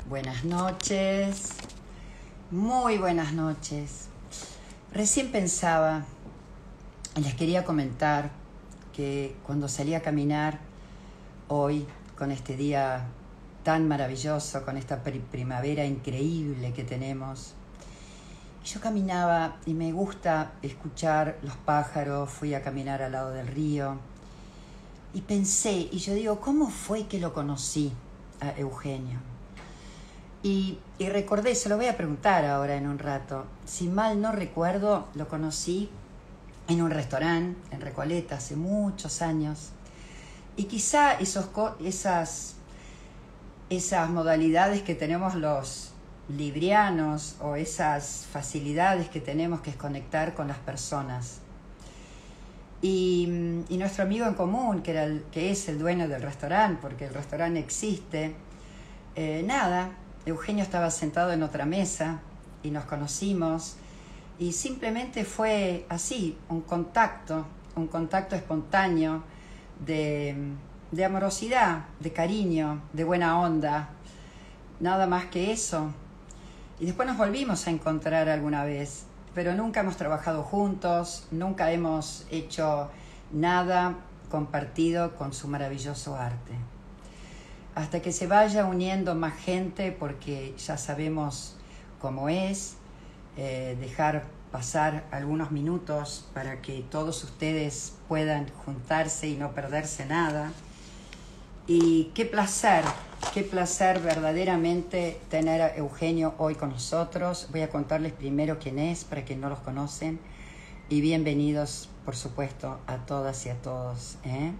Buenas noches, muy buenas noches. Recién pensaba, les quería comentar que cuando salí a caminar hoy, con este día tan maravilloso, con esta primavera increíble que tenemos, yo caminaba y me gusta escuchar los pájaros, fui a caminar al lado del río y pensé, y yo digo, ¿cómo fue que lo conocí a Eugenio? Y recordé, se lo voy a preguntar ahora en un rato, si mal no recuerdo, lo conocí en un restaurante en Recoleta hace muchos años, y quizá esas modalidades que tenemos los librianos o esas facilidades que tenemos que es conectar con las personas. Y nuestro amigo en común, que es el dueño del restaurante, porque el restaurante existe, Eugenio estaba sentado en otra mesa y nos conocimos y simplemente fue así, un contacto espontáneo de amorosidad, de cariño, de buena onda, nada más que eso. Y después nos volvimos a encontrar alguna vez, pero nunca hemos trabajado juntos, nunca hemos hecho nada compartido con su maravilloso arte. Hasta que se vaya uniendo más gente, porque ya sabemos cómo es, dejar pasar algunos minutos para que todos ustedes puedan juntarse y no perderse nada. Y qué placer verdaderamente tener a Eugenio hoy con nosotros. Voy a contarles primero quién es, para quienes no los conocen, y bienvenidos, por supuesto, a todas y a todos,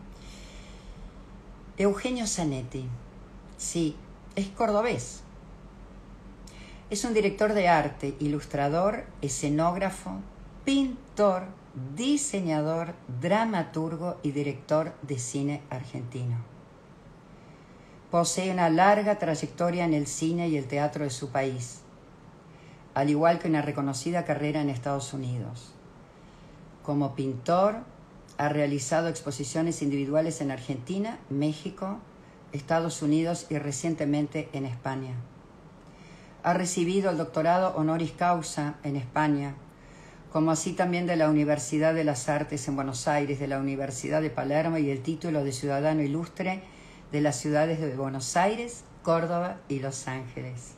Eugenio Zanetti, sí, es cordobés. Es un director de arte, ilustrador, escenógrafo, pintor, diseñador, dramaturgo y director de cine argentino. Posee una larga trayectoria en el cine y el teatro de su país, al igual que una reconocida carrera en Estados Unidos. Como pintor, ha realizado exposiciones individuales en Argentina, México, Estados Unidos y recientemente en España. Ha recibido el doctorado honoris causa en España, como así también de la Universidad de las Artes en Buenos Aires, de la Universidad de Palermo y el título de Ciudadano Ilustre de las ciudades de Buenos Aires, Córdoba y Los Ángeles.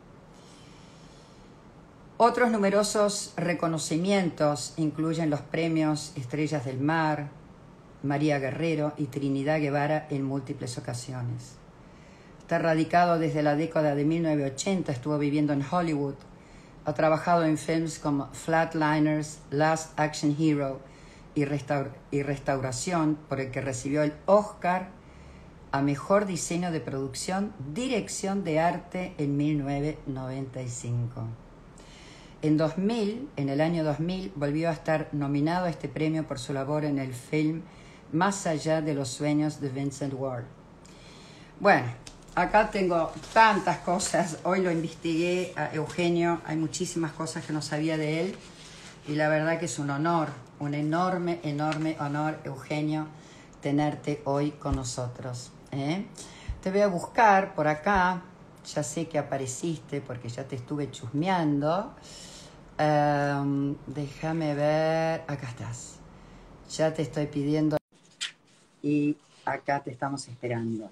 Otros numerosos reconocimientos incluyen los premios Estrellas del Mar, María Guerrero y Trinidad Guevara en múltiples ocasiones. Está radicado desde la década de 1980, estuvo viviendo en Hollywood, ha trabajado en films como Flatliners, Last Action Hero y Restauración, por el que recibió el Oscar a Mejor Diseño de Producción, Dirección de Arte en 1995. En el año 2000, volvió a estar nominado a este premio por su labor en el film Más allá de los sueños de Vincent Ward. Bueno, acá tengo tantas cosas. Hoy lo investigué a Eugenio, hay muchísimas cosas que no sabía de él y la verdad que es un honor, un enorme, enorme honor, Eugenio, tenerte hoy con nosotros. Te voy a buscar por acá, ya sé que apareciste porque ya te estuve chusmeando. Déjame ver, acá estás. Ya te estoy pidiendo y acá te estamos esperando.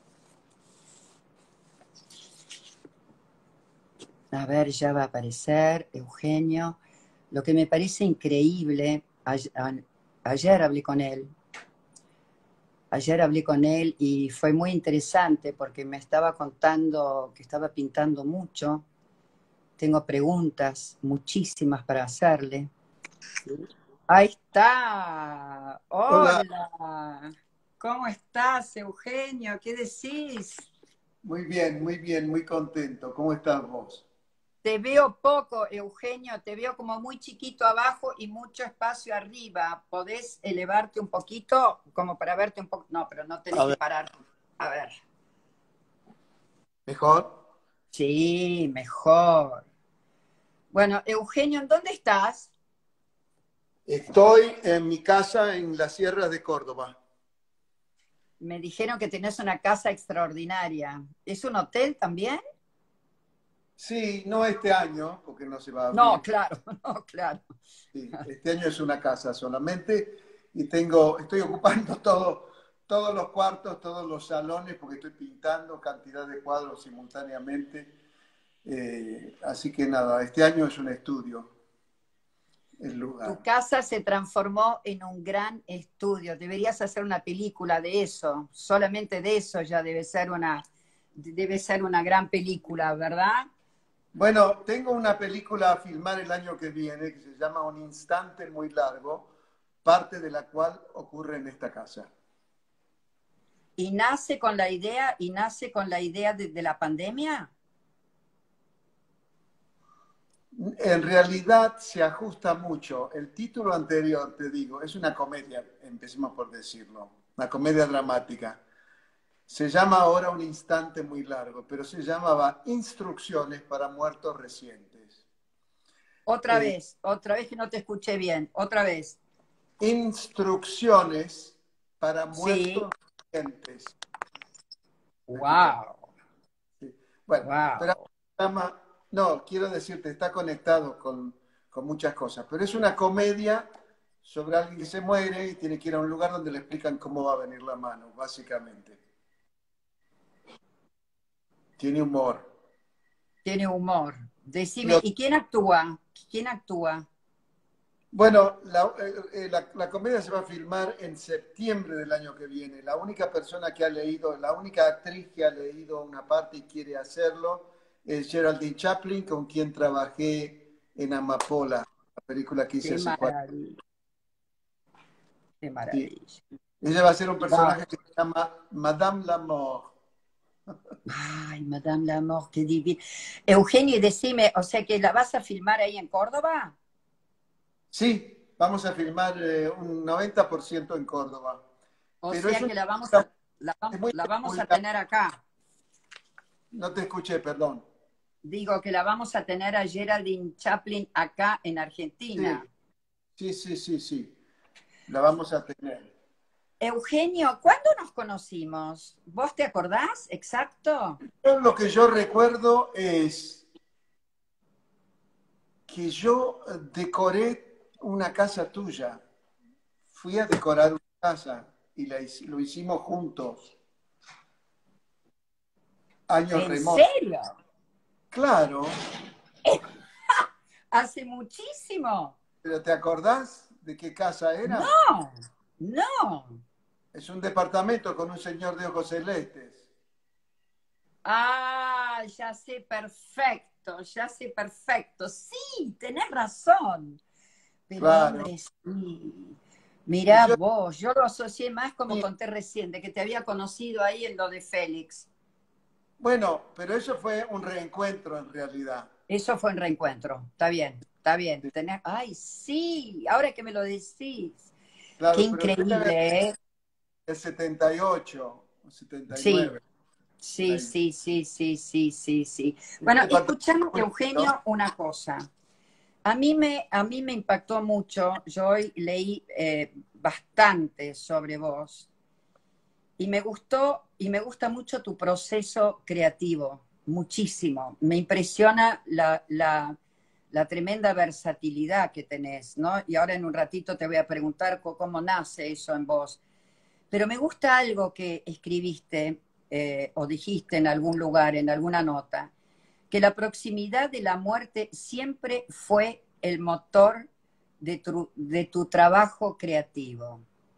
A ver, ya va a aparecer Eugenio. Lo que me parece increíble, ayer hablé con él. Ayer hablé con él y fue muy interesante porque me estaba contando que estaba pintando mucho. Tengo preguntas, muchísimas para hacerle. Ahí está. Hola, Hola. ¿Cómo estás, Eugenio? ¿Qué decís? muy bien, muy contento. ¿Cómo estás vos? Te veo poco, Eugenio. Te veo como muy chiquito abajo y mucho espacio arriba. ¿Podés elevarte un poquito como para verte un poco? No, pero no tenés A que ver, parar. A ver. ¿mejor? Sí, mejor. Bueno, Eugenio, ¿en dónde estás? Estoy en mi casa en las sierras de Córdoba. Me dijeron que tenés una casa extraordinaria. ¿Es un hotel también? Sí, no este año, porque no se va a No, abrir. claro, no, claro. Sí, este año es una casa solamente y estoy ocupando todos los cuartos, todos los salones, porque estoy pintando cantidad de cuadros simultáneamente. Así que nada, este año es un estudio, el Tu lugar. casa se transformó en un gran estudio. Deberías hacer una película de eso. Solamente de eso ya debe ser una gran película, ¿verdad? Bueno, tengo una película a filmar el año que viene que se llama Un instante muy largo, parte de la cual ocurre en esta casa. Y nace con la idea de la pandemia. En realidad se ajusta mucho. El título anterior, te digo, es una comedia, empecemos por decirlo, una comedia dramática. Se llama ahora Un instante muy largo, pero se llamaba Instrucciones para muertos recientes. Eh, Otra vez que no te escuché bien, otra vez. Instrucciones para Sí, muertos recientes. ¿Me escuchas? wow, Sí. Bueno, pero wow. no, quiero decirte, está conectado con muchas cosas, pero es una comedia sobre alguien que se muere y tiene que ir a un lugar donde le explican cómo va a venir la mano, básicamente. Tiene humor. Tiene humor. Decime, Lo- ¿y quién actúa? ¿Quién actúa? bueno, la comedia se va a filmar en septiembre del año que viene. La única persona que ha leído, la única actriz que ha leído una parte y quiere hacerlo es Geraldine Chaplin, con quien trabajé en Amapola, la película que hice Qué hace 4 maravilla, qué años. maravilla. Ella va a ser un Wow. personaje que se llama Madame Lamort. Ay, Madame Lamor, qué divino. Eugenio, y decime, o sea que la vas a filmar ahí en Córdoba, Sí, vamos a filmar un 90% en Córdoba, o pero es sea una que es muy la vamos a peculiar. tener acá. No te escuché, perdón. Digo que la vamos a tener a Geraldine Chaplin acá en Sí, Argentina. sí. La vamos a tener. Eugenio, ¿cuándo nos conocimos? ¿Vos te acordás? Exacto. Lo que yo recuerdo es que yo decoré una casa tuya. Fui a decorar una casa y lo hicimos juntos, años ¿En remotos. serio? Claro, Hace muchísimo. pero ¿te acordás de qué casa era? No, no. Es un departamento con un señor de ojos celestes. Ah, ya sé perfecto, ya sé perfecto. Sí, tenés razón. Pero Claro. ¿dónde sí? Y Mirá yo, vos, yo lo asocié más como y- conté recién, de que te había conocido ahí en lo de Félix. bueno, pero eso fue un reencuentro en realidad. Eso fue en reencuentro. Está bien, está bien. Sí, Ay, sí, ahora que me lo decís. Qué claro, pero debe haber increíble, ¿eh? el 78 o Sí, 79. Por sí, ahí. sí, sí, sí, sí, sí, sí. Es un Bueno, departamento escuchame, muy lindo. Eugenio, una cosa. A mí me impactó mucho, yo hoy leí bastante sobre vos y y me gusta mucho tu proceso creativo, muchísimo. Me impresiona la tremenda versatilidad que tenés, ¿no? Y ahora en un ratito te voy a preguntar cómo nace eso en vos. Pero me gusta algo que escribiste o dijiste en algún lugar, en alguna nota, que la proximidad de la muerte siempre fue el motor de tu trabajo creativo.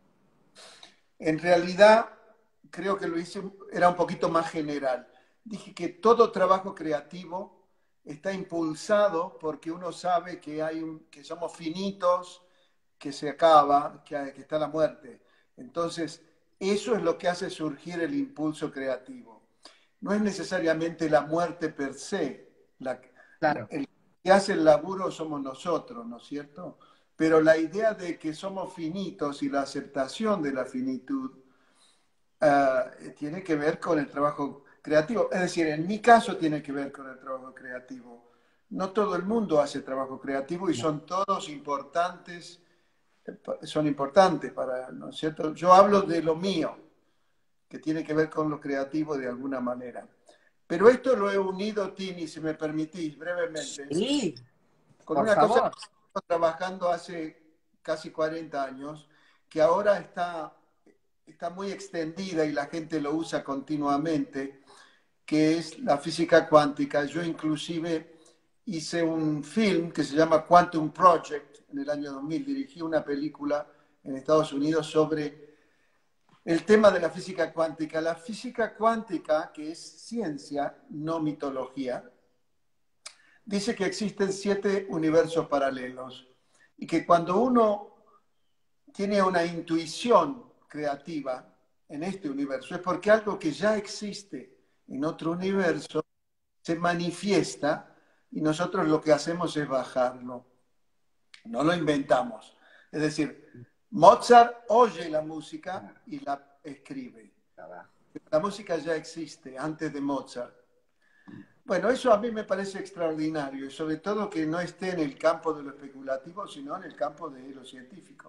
En realidad, creo que lo hice, era un poquito más general. Dije que todo trabajo creativo está impulsado porque uno sabe que somos finitos, que se acaba, que está la muerte. Entonces, eso es lo que hace surgir el impulso creativo. No es necesariamente la muerte per se. Claro, El que hace el laburo somos nosotros, ¿no es cierto? Pero la idea de que somos finitos y la aceptación de la finitud tiene que ver con el trabajo creativo. Es decir, en mi caso tiene que ver con el trabajo creativo. No todo el mundo hace trabajo creativo y no, son todos importantes, son importantes para, ¿no es cierto? Yo hablo de lo mío, que tiene que ver con lo creativo de alguna manera. Pero esto lo he unido, Tini, si me permitís, brevemente, Sí, con por una cosa que favor. estoy trabajando hace casi 40 años, que ahora está muy extendida y la gente lo usa continuamente, que es la física cuántica. Yo inclusive hice un film que se llama Quantum Project en el año 2000, dirigí una película en Estados Unidos sobre el tema de la física cuántica. La física cuántica, que es ciencia, no mitología, dice que existen 7 universos paralelos y que cuando uno tiene una intuición creativa en este universo es porque algo que ya existe en otro universo se manifiesta y nosotros lo que hacemos es bajarlo, no lo inventamos. Es decir, Mozart oye la música y la escribe. La música ya existe antes de Mozart. Bueno, eso a mí me parece extraordinario y sobre todo que no esté en el campo de lo especulativo, sino en el campo de lo científico.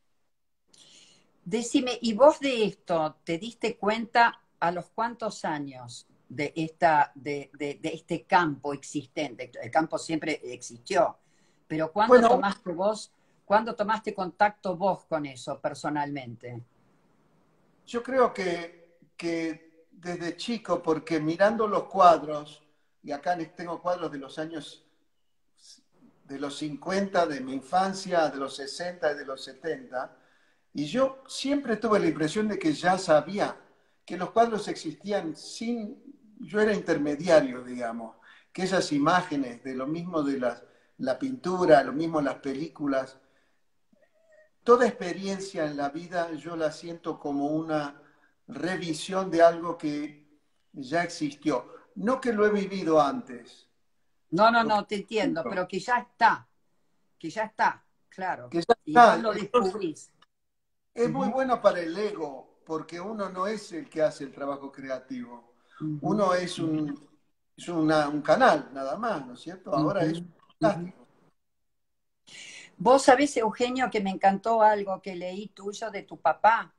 Decime, ¿y vos de esto te diste cuenta a los cuántos años de, de este campo existente? El campo siempre existió, pero Bueno, ¿cuándo tomaste contacto vos con eso personalmente? yo creo que desde chico, porque mirando los cuadros, y acá tengo cuadros de los años de los 50, de mi infancia, de los 60 y de los 70, y yo siempre tuve la impresión de que ya sabía que los cuadros existían yo era intermediario, digamos, que esas imágenes de lo mismo de la pintura, lo mismo las películas, toda experiencia en la vida yo la siento como una revisión de algo que ya existió. No que lo he vivido antes, No, no, lo que, no, te entiendo, pero que ya está, claro, que ya y vos está. lo Entonces, descubrís. es muy Ujú, bueno para el ego, porque uno no es el que hace el trabajo creativo. ujú, Uno un canal, nada más, ¿no es cierto? Ahora es ujú, ujú. fantástico. Vos sabés, Eugenio, que me encantó algo que leí tuyo de tu papá,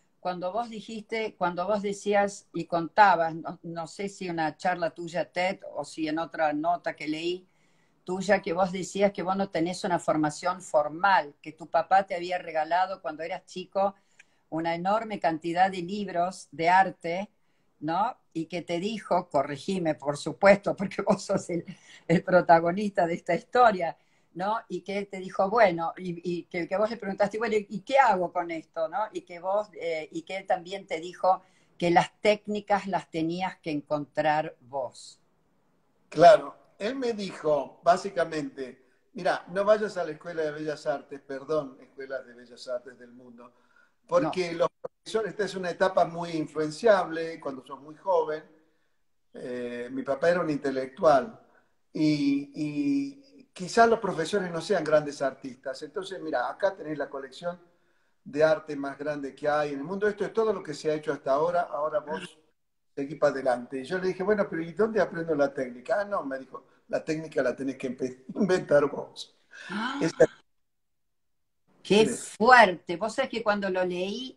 cuando vos decías y contabas, no, no sé si una charla tuya TED o si en otra nota que leí tuya, que vos decías que vos no tenés una formación formal, que tu papá te había regalado cuando eras chico una enorme cantidad de libros de arte, ¿no? Y que te dijo, corregime por supuesto, porque vos sos el protagonista de esta historia, ¿no? Y que él te dijo, bueno, y que vos le preguntaste, bueno, ¿y qué hago con esto, no? Y que él también te dijo que las técnicas las tenías que encontrar vos. Claro, él me dijo, básicamente, mira, no vayas a la Escuela de Bellas Artes, perdón, Escuelas de Bellas Artes del mundo, No, porque los profesores, esta es una etapa muy influenciable cuando sos muy joven. Mi papá era un intelectual y quizás los profesores no sean grandes artistas. Entonces, mira, acá tenés la colección de arte más grande que hay en el mundo. Esto es todo lo que se ha hecho hasta ahora. Ahora vos seguí para adelante. Y yo le dije, bueno, pero ¿y dónde aprendo la técnica? Ah, no, me dijo, la técnica la tenés que inventar vos. Esa qué es. fuerte. Vos sabés que cuando lo leí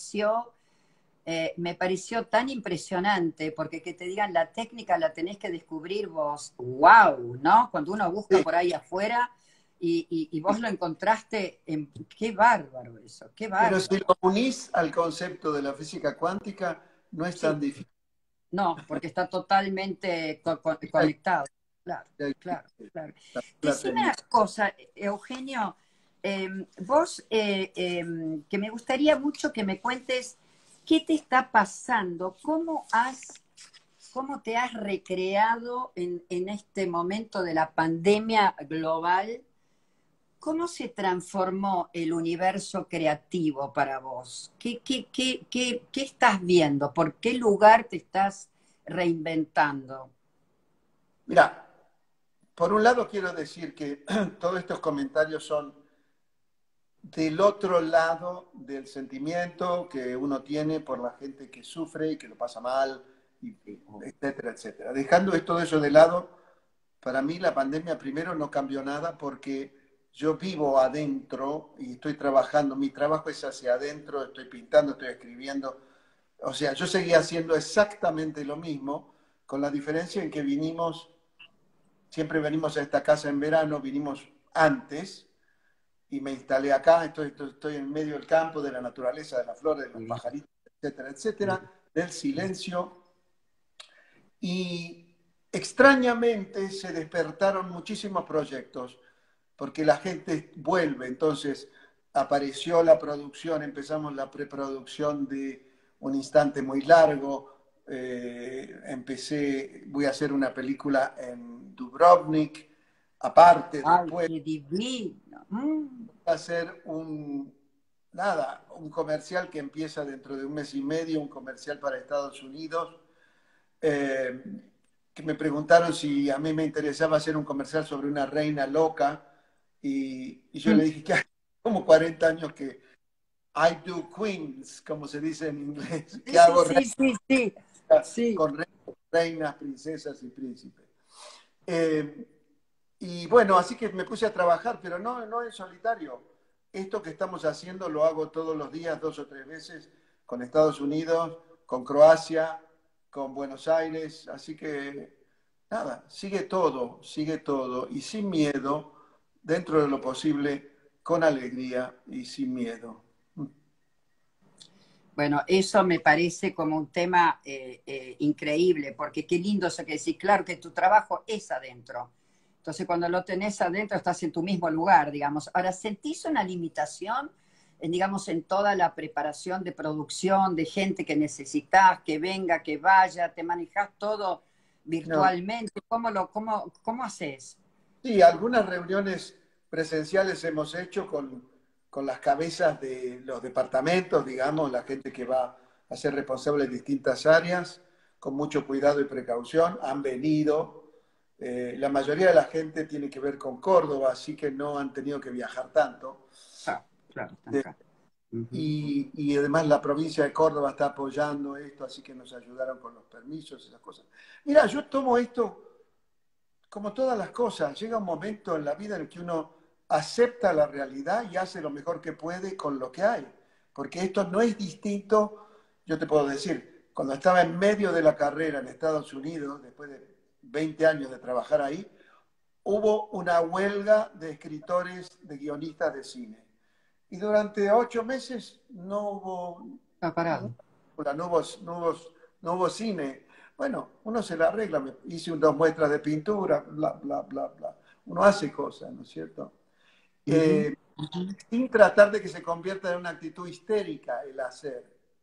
me pareció tan impresionante, porque que te digan la técnica la tenés que descubrir vos, wow, ¿no? Cuando uno busca Sí, por ahí afuera y vos lo encontraste, qué bárbaro eso, qué pero si bárbaro. lo unís al concepto de la física cuántica, no es tan Sí, difícil. no, porque está totalmente conectado, claro, Ya claro, existe claro. la Decime una técnica. cosa, Eugenio, vos, que me gustaría mucho que me cuentes qué te está pasando, cómo te has recreado en este momento de la pandemia global. ¿Cómo se transformó el universo creativo para vos? ¿Qué estás viendo? ¿Por qué lugar te estás reinventando? Mira, por un lado quiero decir que todos estos comentarios son del otro lado del sentimiento que uno tiene por la gente que sufre y que lo pasa mal, etcétera, etcétera. Dejando todo eso de lado, para mí la pandemia primero no cambió nada porque yo vivo adentro y estoy trabajando, mi trabajo es hacia adentro, estoy pintando, estoy escribiendo, o sea, yo seguía haciendo exactamente lo mismo, con la diferencia en que vinimos, siempre venimos a esta casa en verano, vinimos antes y me instalé acá, estoy en medio del campo, de la naturaleza, de las flores, de los pajaritos, etcétera, etcétera, del silencio. Y extrañamente se despertaron muchísimos proyectos, porque la gente vuelve, entonces apareció la producción, empezamos la preproducción de Un instante muy largo, voy a hacer una película en Dubrovnik, aparte ¡Ay, después qué divino! a hacer un comercial que empieza dentro de un mes y medio, un comercial para Estados Unidos, eh, que me preguntaron si a mí me interesaba hacer un comercial sobre una reina loca y yo le dije que hay como 40 años que I do queens, como se dice en inglés, que Sí, hago sí, sí, sí, sí. con reinas, princesas y príncipes. Eh, y bueno, así que me puse a trabajar, pero no en solitario. Esto que estamos haciendo lo hago todos los días, 2 o 3 veces, con Estados Unidos, con Croacia, con Buenos Aires. Así que, nada, sigue todo. Y sin miedo, dentro de lo posible, con alegría y sin miedo. Bueno, eso me parece como un tema increíble, porque qué lindo eso que decís. Claro que tu trabajo es adentro. Entonces, cuando lo tenés adentro, estás en tu mismo lugar, digamos. Ahora, ¿sentís una limitación, digamos, en toda la preparación de producción, de gente que necesitas, que venga, que vaya, te manejás todo No, virtualmente? ¿Cómo haces? sí, algunas reuniones presenciales hemos hecho con las cabezas de los departamentos, digamos, la gente que va a ser responsable de distintas áreas, con mucho cuidado y precaución. Han venido. La mayoría de la gente tiene que ver con Córdoba, así que no han tenido que viajar tanto. Ah, claro, están De- acá. Ujú. y además la provincia de Córdoba está apoyando esto, así que nos ayudaron con los permisos, esas cosas. Mira, yo tomo esto como todas las cosas, llega un momento en la vida en el que uno acepta la realidad y hace lo mejor que puede con lo que hay. Porque esto no es distinto, yo te puedo decir, cuando estaba en medio de la carrera en Estados Unidos, después de 20 años de trabajar ahí, hubo una huelga de escritores, de guionistas de cine. Y durante 8 meses no hubo, Está no, parado. no hubo cine. Bueno, uno se la arregla. Hice 2 muestras de pintura, bla, bla, bla, bla. Uno hace cosas, ¿no es cierto? Ujú, Eh, ujú. Sin tratar de que se convierta en una actitud histérica el hacer,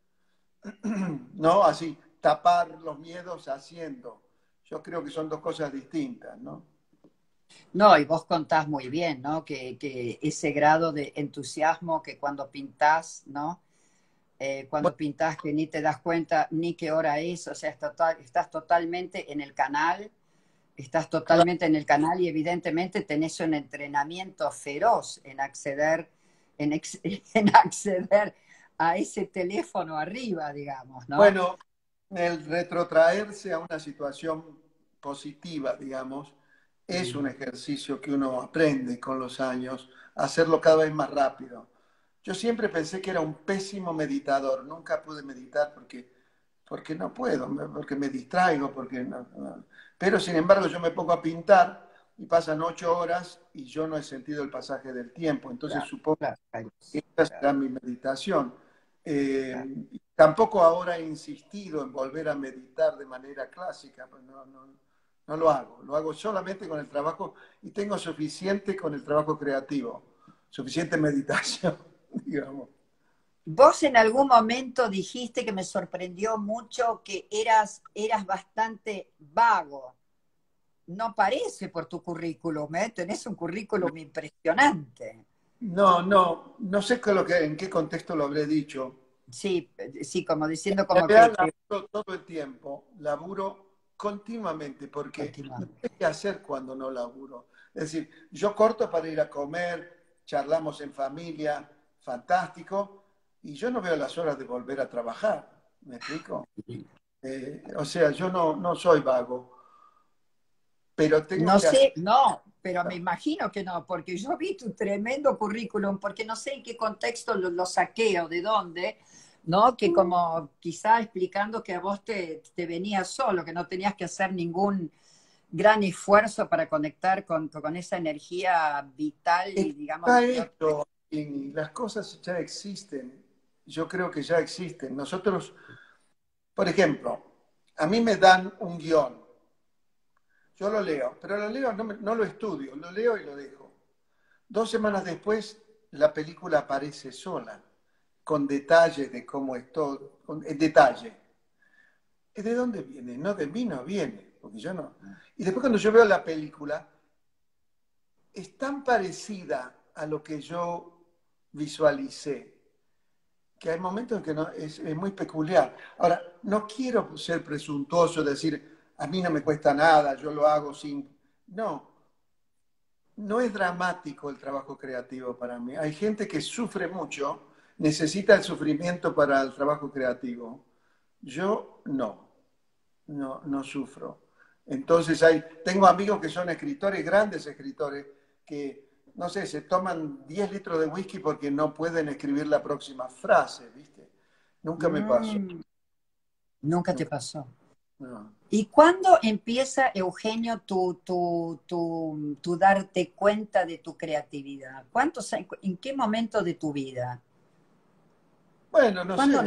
¿no? Así, tapar los miedos haciendo. Yo creo que son dos cosas distintas, ¿no? No, y vos contás muy bien, ¿no? Que ese grado de entusiasmo que cuando pintás, ¿no? Bueno, Cuando pintás que ni te das cuenta ni qué hora es, o sea, estás totalmente en el canal, estás claro, totalmente en el canal y evidentemente tenés un entrenamiento feroz en acceder, en acceder a ese teléfono arriba, digamos, ¿no? bueno, el retrotraerse a una situación positiva, digamos, es un Mm. ejercicio que uno aprende con los años, a hacerlo cada vez más rápido. Yo siempre pensé que era un pésimo meditador, nunca pude meditar porque no puedo, porque me distraigo, Pero sin embargo yo me pongo a pintar y pasan 8 horas y yo no he sentido el pasaje del tiempo, entonces Claro, supongo claro, claro, que esta claro, será mi meditación. claro. Tampoco ahora he insistido en volver a meditar de manera clásica, pues no lo hago, lo hago solamente con el trabajo y tengo suficiente con el trabajo creativo, suficiente meditación, digamos. Vos en algún momento dijiste que me sorprendió mucho que eras bastante vago. No parece por tu currículum, ¿eh? Tenés un currículum impresionante. No sé en qué contexto lo habré dicho. Sí, sí, como En diciendo como realidad que laburo todo el tiempo, laburo continuamente, porque no continuamente. sé qué hacer cuando no laburo. Es decir, yo corto para ir a comer, charlamos en familia, fantástico, y yo no veo las horas de volver a trabajar. ¿Me explico? O sea, yo no soy vago, pero tengo No que hacer. sé, no, pero me imagino que no, porque yo vi tu tremendo currículum, porque no sé en qué contexto lo saqué o de dónde, ¿no? Que como quizá explicando que a vos te venía solo, que no tenías que hacer ningún gran esfuerzo para conectar con esa energía vital y digamos Está de otro. hecho y las cosas ya existen. Yo creo que ya existen. Nosotros, por ejemplo, a mí me dan un guión. Yo lo leo, pero lo leo, no lo estudio, lo leo y lo dejo. 2 semanas después, la película aparece sola, con detalles de cómo es todo, en detalle. ¿De dónde viene? No, de mí no viene, porque yo no. Y después cuando yo veo la película, es tan parecida a lo que yo visualicé, que hay momentos en que no, es muy peculiar. Ahora, no quiero ser presuntuoso, decir, a mí no me cuesta nada, yo lo hago sin... No, no es dramático el trabajo creativo para mí. Hay gente que sufre mucho, necesita el sufrimiento para el trabajo creativo. Yo no sufro. Entonces tengo amigos que son escritores, grandes escritores, que, no sé, se toman 10 litros de whisky porque no pueden escribir la próxima frase, ¿viste? Nunca me pasó. Mm, nunca te Nunca, pasó. no. ¿Y cuándo empieza, Eugenio, tu darte cuenta de tu creatividad? ¿En qué momento de tu vida? Bueno, no ¿Cuándo sé,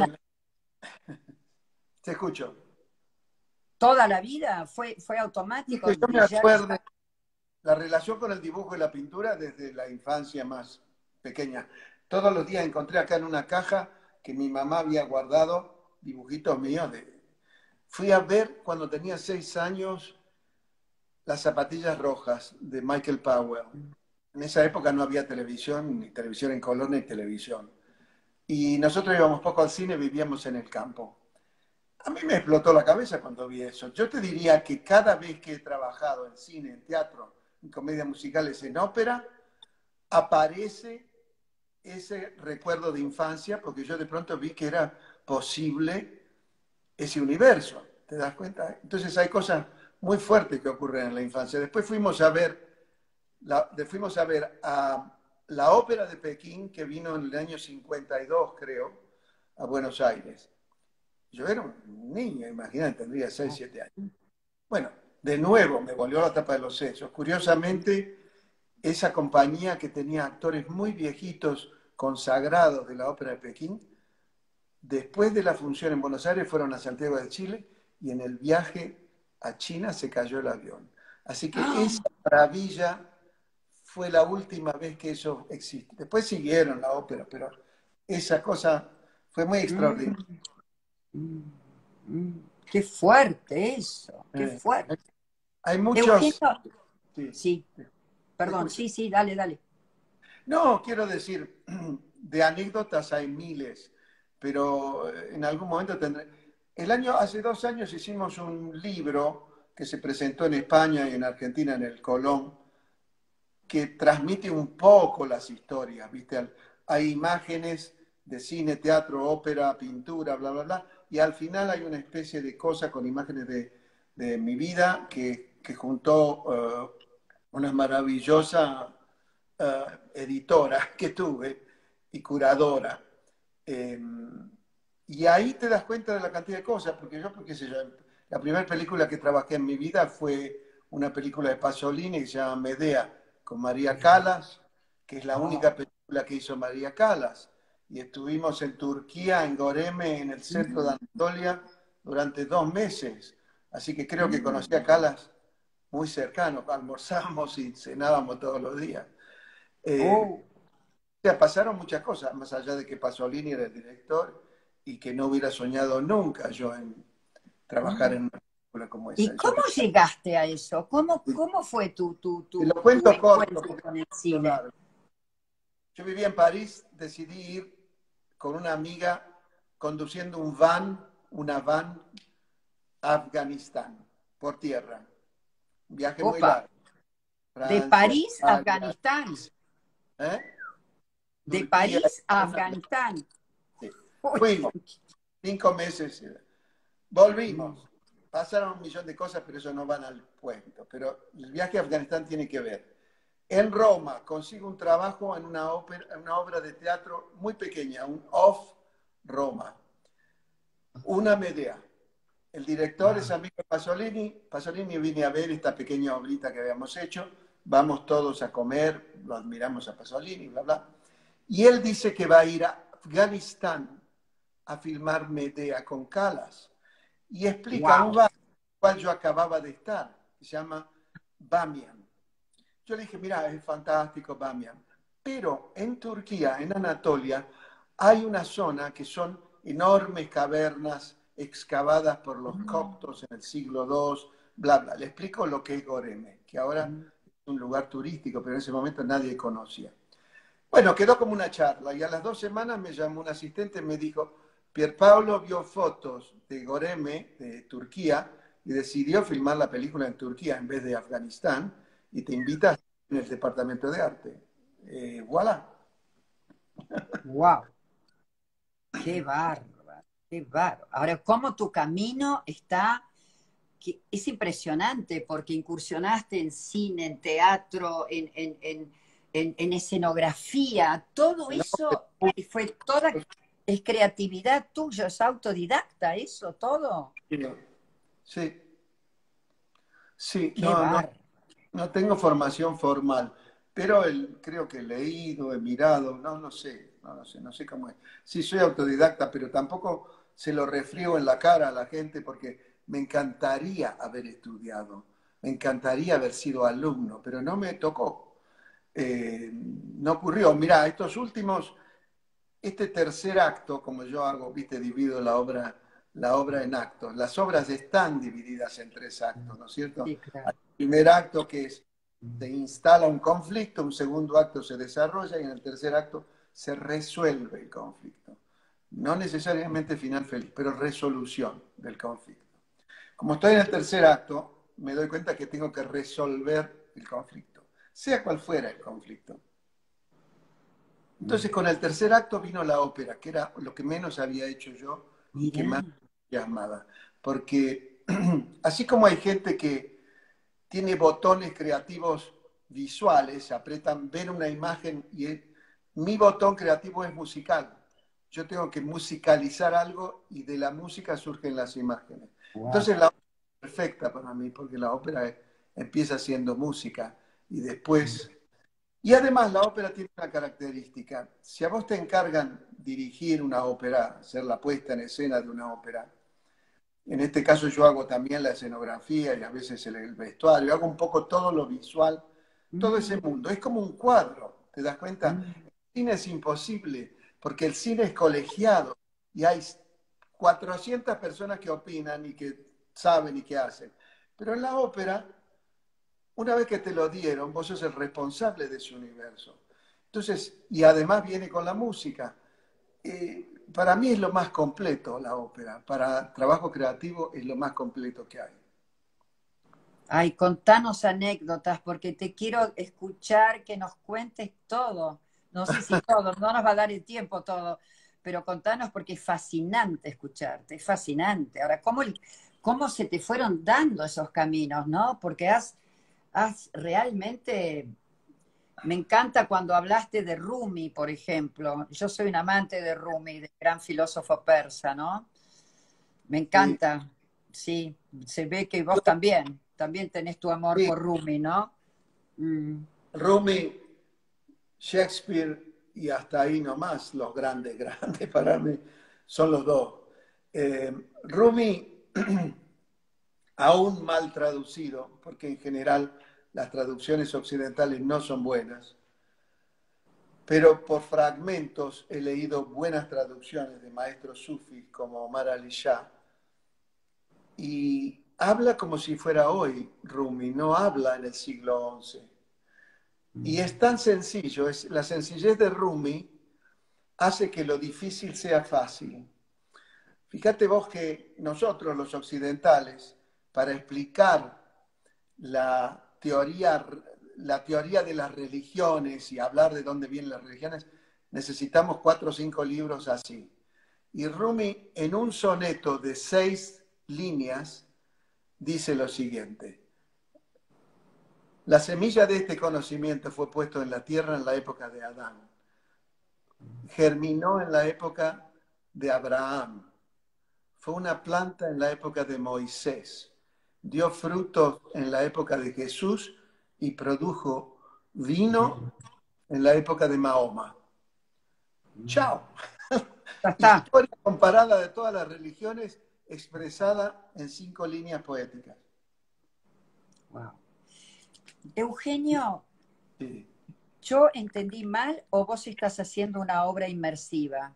te escucho. toda la vida fue Y automático que yo me y ya acuerdo la relación con el dibujo y la pintura desde la infancia más pequeña. Todos los días encontré acá en una caja que mi mamá había guardado dibujitos míos. Fui a ver cuando tenía 6 años las zapatillas rojas de Michael Powell. En esa época no había televisión, ni televisión en color, ni televisión. Y nosotros íbamos poco al cine, vivíamos en el campo. A mí me explotó la cabeza cuando vi eso. Yo te diría que cada vez que he trabajado en cine, en teatro, en comedias musicales, en ópera, aparece ese recuerdo de infancia, porque yo de pronto vi que era posible ese universo. ¿Te das cuenta? Entonces hay cosas muy fuertes que ocurren en la infancia. Después fuimos a ver a la ópera de Pekín, que vino en el año 52, creo, a Buenos Aires. Yo era un niño, imagínate, tendría 6 7 años. Bueno, de nuevo me volvió la tapa de los sesos. Curiosamente, esa compañía que tenía actores muy viejitos, consagrados de la ópera de Pekín, después de la función en Buenos Aires fueron a Santiago de Chile y en el viaje a China se cayó el avión. Así que esa maravilla fue la última vez que eso existe. Después siguieron la ópera, pero esa cosa fue muy extraordinaria. Mm, mm, mm. Qué fuerte eso, qué Eh, fuerte. hay muchos... Eugenio, Sí, sí, te perdón, escucho. sí, sí, dale, dale. No, quiero decir, de anécdotas hay miles, pero en algún momento tendré... Hace 2 años hicimos un libro que se presentó en España y en Argentina, en el Colón, que transmite un poco las historias, ¿viste? Hay imágenes de cine, teatro, ópera, pintura, bla, bla, bla, y al final hay una especie de cosa con imágenes de mi vida que juntó una maravillosa editora que tuve y curadora. Eh, y ahí te das cuenta de la cantidad de cosas, porque yo, qué sé yo, la primera película que trabajé en mi vida fue una película de Pasolini que se llama Medea, con María Callas, que es la Oh, única película que hizo María Callas. Y estuvimos en Turquía, en Goreme, en el centro de mm, Anatolia, durante 2 meses. Así que creo que conocí a mm. Callas muy cercano, almorzábamos y cenábamos todos los días. Oh, O sea, pasaron muchas cosas, más allá de que Pasolini era el director y que no hubiera soñado nunca yo en trabajar mm. en una película como esa. ¿Y cómo llegaste a eso? ¿Cómo fue Te lo tu cuento corto, encuentro porque con el es muy cine? largo. Yo vivía en París, decidí ir con una amiga conduciendo una van a Afganistán, por tierra. Un viaje muy Opa, largo. de Francia, París a Italia, Afganistán, ¿eh? de Turquía. París a No, no, Afganistán. sí. Uy, Fuimos 5 meses. Volvimos. Pasaron 1 millón de cosas, pero eso no van al cuento. Pero el viaje a Afganistán tiene que ver. En Roma consigo un trabajo en una obra de teatro muy pequeña, un off Roma. Una Medea. El director es amigo de Pasolini. Pasolini vine a ver esta pequeña obrita que habíamos hecho. Vamos todos a comer, lo admiramos a Pasolini, bla, bla. Y él dice que va a ir a Afganistán a filmar Medea con Calas. Y explica un Wow. barrio en el cual yo acababa de estar. Se llama Bamiyan. Yo le dije, mira, es fantástico Bamiyan. Pero en Turquía, en Anatolia, hay una zona que son enormes cavernas excavadas por los coptos en el siglo II, bla, bla. Le explico lo que es Goreme, que ahora es un lugar turístico, pero en ese momento nadie conocía. Bueno, quedó como una charla y a las 2 semanas me llamó un asistente y me dijo, Pierpaolo vio fotos de Goreme, de Turquía, y decidió filmar la película en Turquía en vez de Afganistán, y te invita a estar en el departamento de arte. Voilà. Wow. Qué bárbaro, qué bárbaro. Ahora, ¿cómo tu camino está? Que es impresionante porque incursionaste en cine, en teatro, en escenografía, todo No, eso fue toda, es creatividad tuya, es autodidacta, eso, todo. sí, sí, Qué bar. no tengo formación formal, pero creo que he leído, he mirado, no sé cómo es. Sí, soy autodidacta, pero tampoco se lo refriego en la cara a la gente porque me encantaría haber estudiado, me encantaría haber sido alumno, pero no me tocó. No ocurrió. Mirá, este tercer acto, como yo hago, viste, divido la obra en actos. Las obras están divididas en 3 actos, ¿no es cierto? Sí, Hay claro. un primer acto que es, se instala un conflicto, un segundo acto se desarrolla y en el tercer acto se resuelve el conflicto. No necesariamente final feliz, pero resolución del conflicto. Como estoy en el tercer acto, me doy cuenta que tengo que resolver el conflicto, sea cual fuera el conflicto. Entonces, con el tercer acto vino la ópera, que era lo que menos había hecho yo y que Mirá. más me entusiasmaba. Porque así como hay gente que tiene botones creativos visuales, apretan ver una imagen y mi botón creativo es musical. Yo tengo que musicalizar algo y de la música surgen las imágenes. Wow. Entonces la ópera es perfecta para mí, porque la ópera empieza siendo música y después y además la ópera tiene una característica. Si a vos te encargan dirigir una ópera, hacer la puesta en escena de una ópera, en este caso yo hago también la escenografía y a veces el vestuario, hago un poco todo lo visual, todo ese Mm, mundo. Es como un cuadro, ¿te das cuenta? mm. El cine es imposible, porque el cine es colegiado y hay 400 personas que opinan y que saben y que hacen. Pero en la ópera una vez que te lo dieron, vos sos el responsable de ese universo. Entonces, y además viene con la música. Para mí es lo más completo la ópera. Para trabajo creativo es lo más completo que hay. Ay, contanos anécdotas, porque te quiero escuchar que nos cuentes todo. No sé si todo, no nos va a dar el tiempo todo, pero contanos porque es fascinante escucharte, es fascinante. Ahora, ¿cómo se te fueron dando esos caminos, no? Porque has realmente, me encanta cuando hablaste de Rumi, por ejemplo. Yo soy un amante de Rumi, de gran filósofo persa, ¿no? Me Sí, encanta, sí, se ve que vos también tenés tu amor sí. por Rumi, ¿no? Mm. Rumi, Shakespeare y hasta ahí nomás, los grandes, grandes para mí, son los dos. Rumi, aún mal traducido, porque en general las traducciones occidentales no son buenas, pero por fragmentos he leído buenas traducciones de maestros sufis como Omar Ali Shah y habla como si fuera hoy Rumi, no habla en el siglo XI. Y es tan sencillo, la sencillez de Rumi hace que lo difícil sea fácil. Fíjate vos que nosotros los occidentales, para explicar la teoría, la teoría de las religiones y hablar de dónde vienen las religiones, necesitamos 4 o 5 libros así. Y Rumi, en un soneto de 6 líneas, dice lo siguiente. La semilla de este conocimiento fue puesto en la tierra en la época de Adán. Germinó en la época de Abraham. fue una planta en la época de Moisés, dio frutos en la época de Jesús y produjo vino en la época de Mahoma. Chao. Ya está. Historia comparada de todas las religiones expresada en 5 líneas poéticas. Wow. Eugenio, Sí. ¿yo entendí mal o vos estás haciendo una obra inmersiva?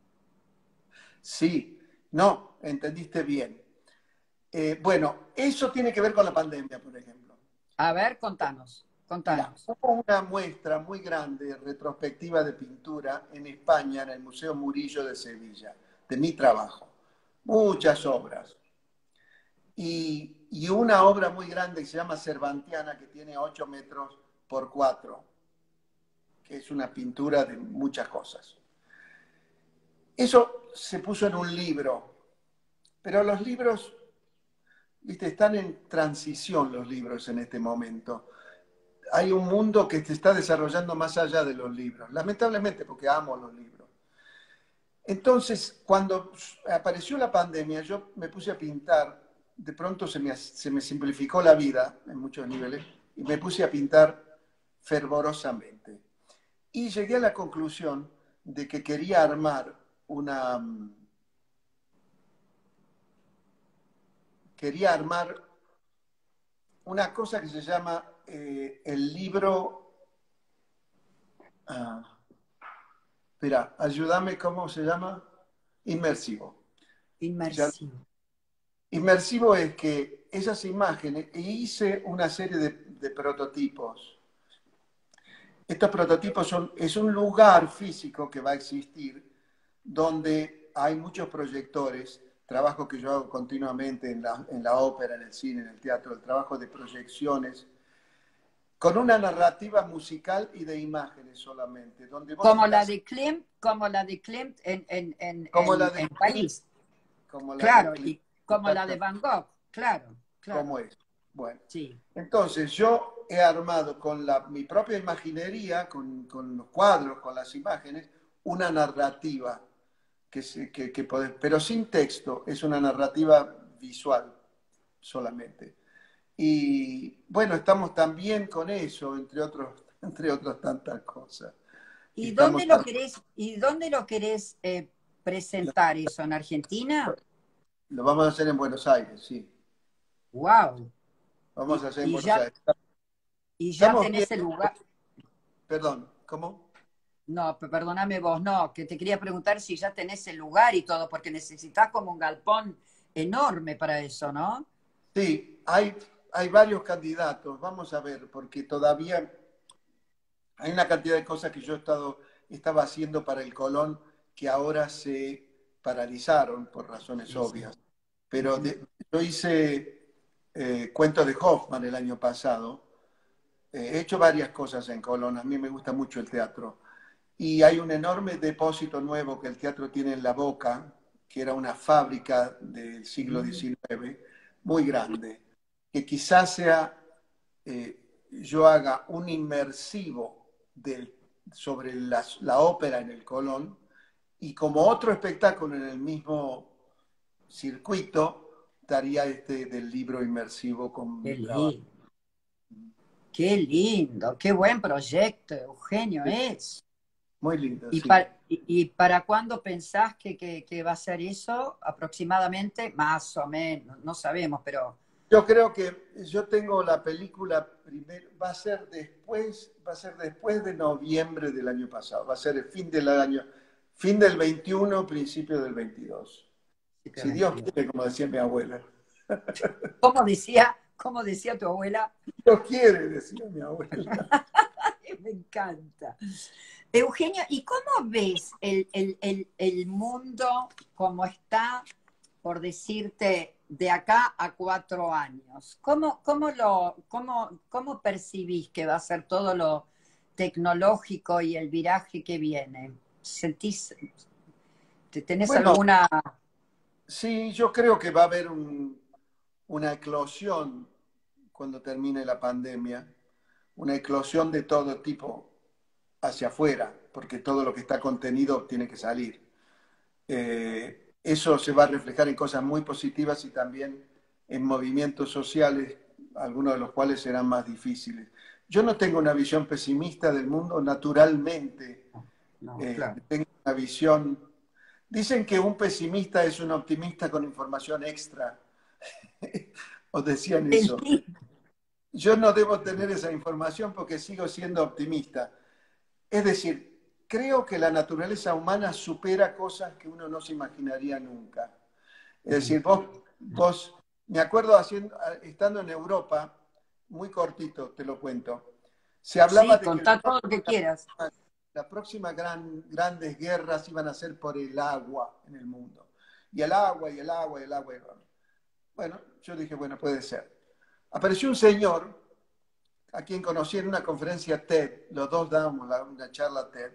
Sí, no, entendiste bien. Bueno, eso tiene que ver con la pandemia, por ejemplo. A ver, contanos, Mira, contanos. hubo una muestra muy grande, retrospectiva de pintura en España, en el Museo Murillo de Sevilla, de mi trabajo. Muchas obras. Y una obra muy grande que se llama Cervantiana, que tiene 8 metros por 4, que es una pintura de muchas cosas. Eso se puso en un libro, pero los libros, viste, están en transición los libros en este momento. Hay un mundo que se está desarrollando más allá de los libros, lamentablemente porque amo los libros. Entonces, cuando apareció la pandemia, yo me puse a pintar, de pronto se me simplificó la vida en muchos niveles y me puse a pintar fervorosamente. Y llegué a la conclusión de que quería armar una, quería armar una cosa que se llama el libro. Espera, ayúdame, ¿cómo se llama? Inmersivo. Ya, Inmersivo. inmersivo es que esas imágenes, e hice una serie de prototipos. Estos prototipos es un lugar físico que va a existir donde hay muchos proyectores, trabajo que yo hago continuamente en la ópera, en el cine, en el teatro, el trabajo de proyecciones, con una narrativa musical y de imágenes solamente, donde vos estás Como la de Klimt como la de en Klimt, París. como la de Claro, Klimt, y como la de exactamente, Van Gogh. Claro, claro. como es. Bueno, Sí. entonces yo he armado con mi propia imaginería, con los cuadros, con las imágenes, una narrativa pero sin texto, es una narrativa visual solamente. Y bueno, estamos también con eso, entre otras tantas cosas. Estamos, ¿Y dónde lo querés presentar eso? ¿En Argentina? lo vamos a hacer en Buenos Aires, sí. Wow. Vamos a hacer en Y Buenos Aires. ya Estamos tenés el viendo, lugar. perdón, ¿cómo? No, perdóname vos, no, que te quería preguntar si ya tenés el lugar y todo, porque necesitas como un galpón enorme para eso, ¿no? Sí, hay varios candidatos, vamos a ver, porque todavía hay una cantidad de cosas que estaba haciendo para el Colón que ahora se paralizaron por razones Sí, sí. obvias. Pero Ujú. yo hice cuentos de Hoffman el año pasado. He hecho varias cosas en Colón, a mí me gusta mucho el teatro. Y hay un enorme depósito nuevo que el teatro tiene en La Boca, que era una fábrica del siglo Mm. XIX, muy grande, que quizás yo haga un inmersivo sobre la ópera en el Colón y como otro espectáculo en el mismo circuito, daría este del libro inmersivo con Qué mi trabajo. lindo, qué lindo, qué buen proyecto, Eugenio, Sí, es. muy lindo, ¿Y sí. y para cuándo pensás que va a ser eso? Aproximadamente, más o menos, no sabemos, pero Yo creo que yo tengo la película primero, va a ser después de noviembre del año pasado, va a ser el fin del año, fin del 21, principio del 22. principio Si Dios 22. quiere, como decía mi abuela. Cómo decía tu abuela? Dios quiere, decía mi abuela. Me encanta. Eugenio, ¿y cómo ves el mundo como está, por decirte, de acá a 4 años? ¿Cómo percibís que va a ser todo lo tecnológico y el viraje que viene? ¿Tenés Bueno, alguna? sí, yo creo que va a haber una eclosión cuando termine la pandemia, una eclosión de todo tipo hacia afuera, porque todo lo que está contenido tiene que salir. eso se va a reflejar en cosas muy positivas y también en movimientos sociales, algunos de los cuales serán más difíciles. Yo no tengo una visión pesimista del mundo, naturalmente. No, claro. Tengo una visión. Dicen que un pesimista es un optimista con información extra. Os decían eso. Sí. Yo no debo tener esa información porque sigo siendo optimista. Es decir, creo que la naturaleza humana supera cosas que uno no se imaginaría nunca. Es decir, me acuerdo estando en Europa, muy cortito te lo cuento, se hablaba Sí, de que contá todo lo que quieras. la próxima grandes guerras iban a ser por el agua en el mundo. Y el agua, y el agua, y el agua, y el agua. Bueno, yo dije, bueno, puede ser. Apareció un señor a quien conocí en una conferencia TED, los dos dábamos una charla TED,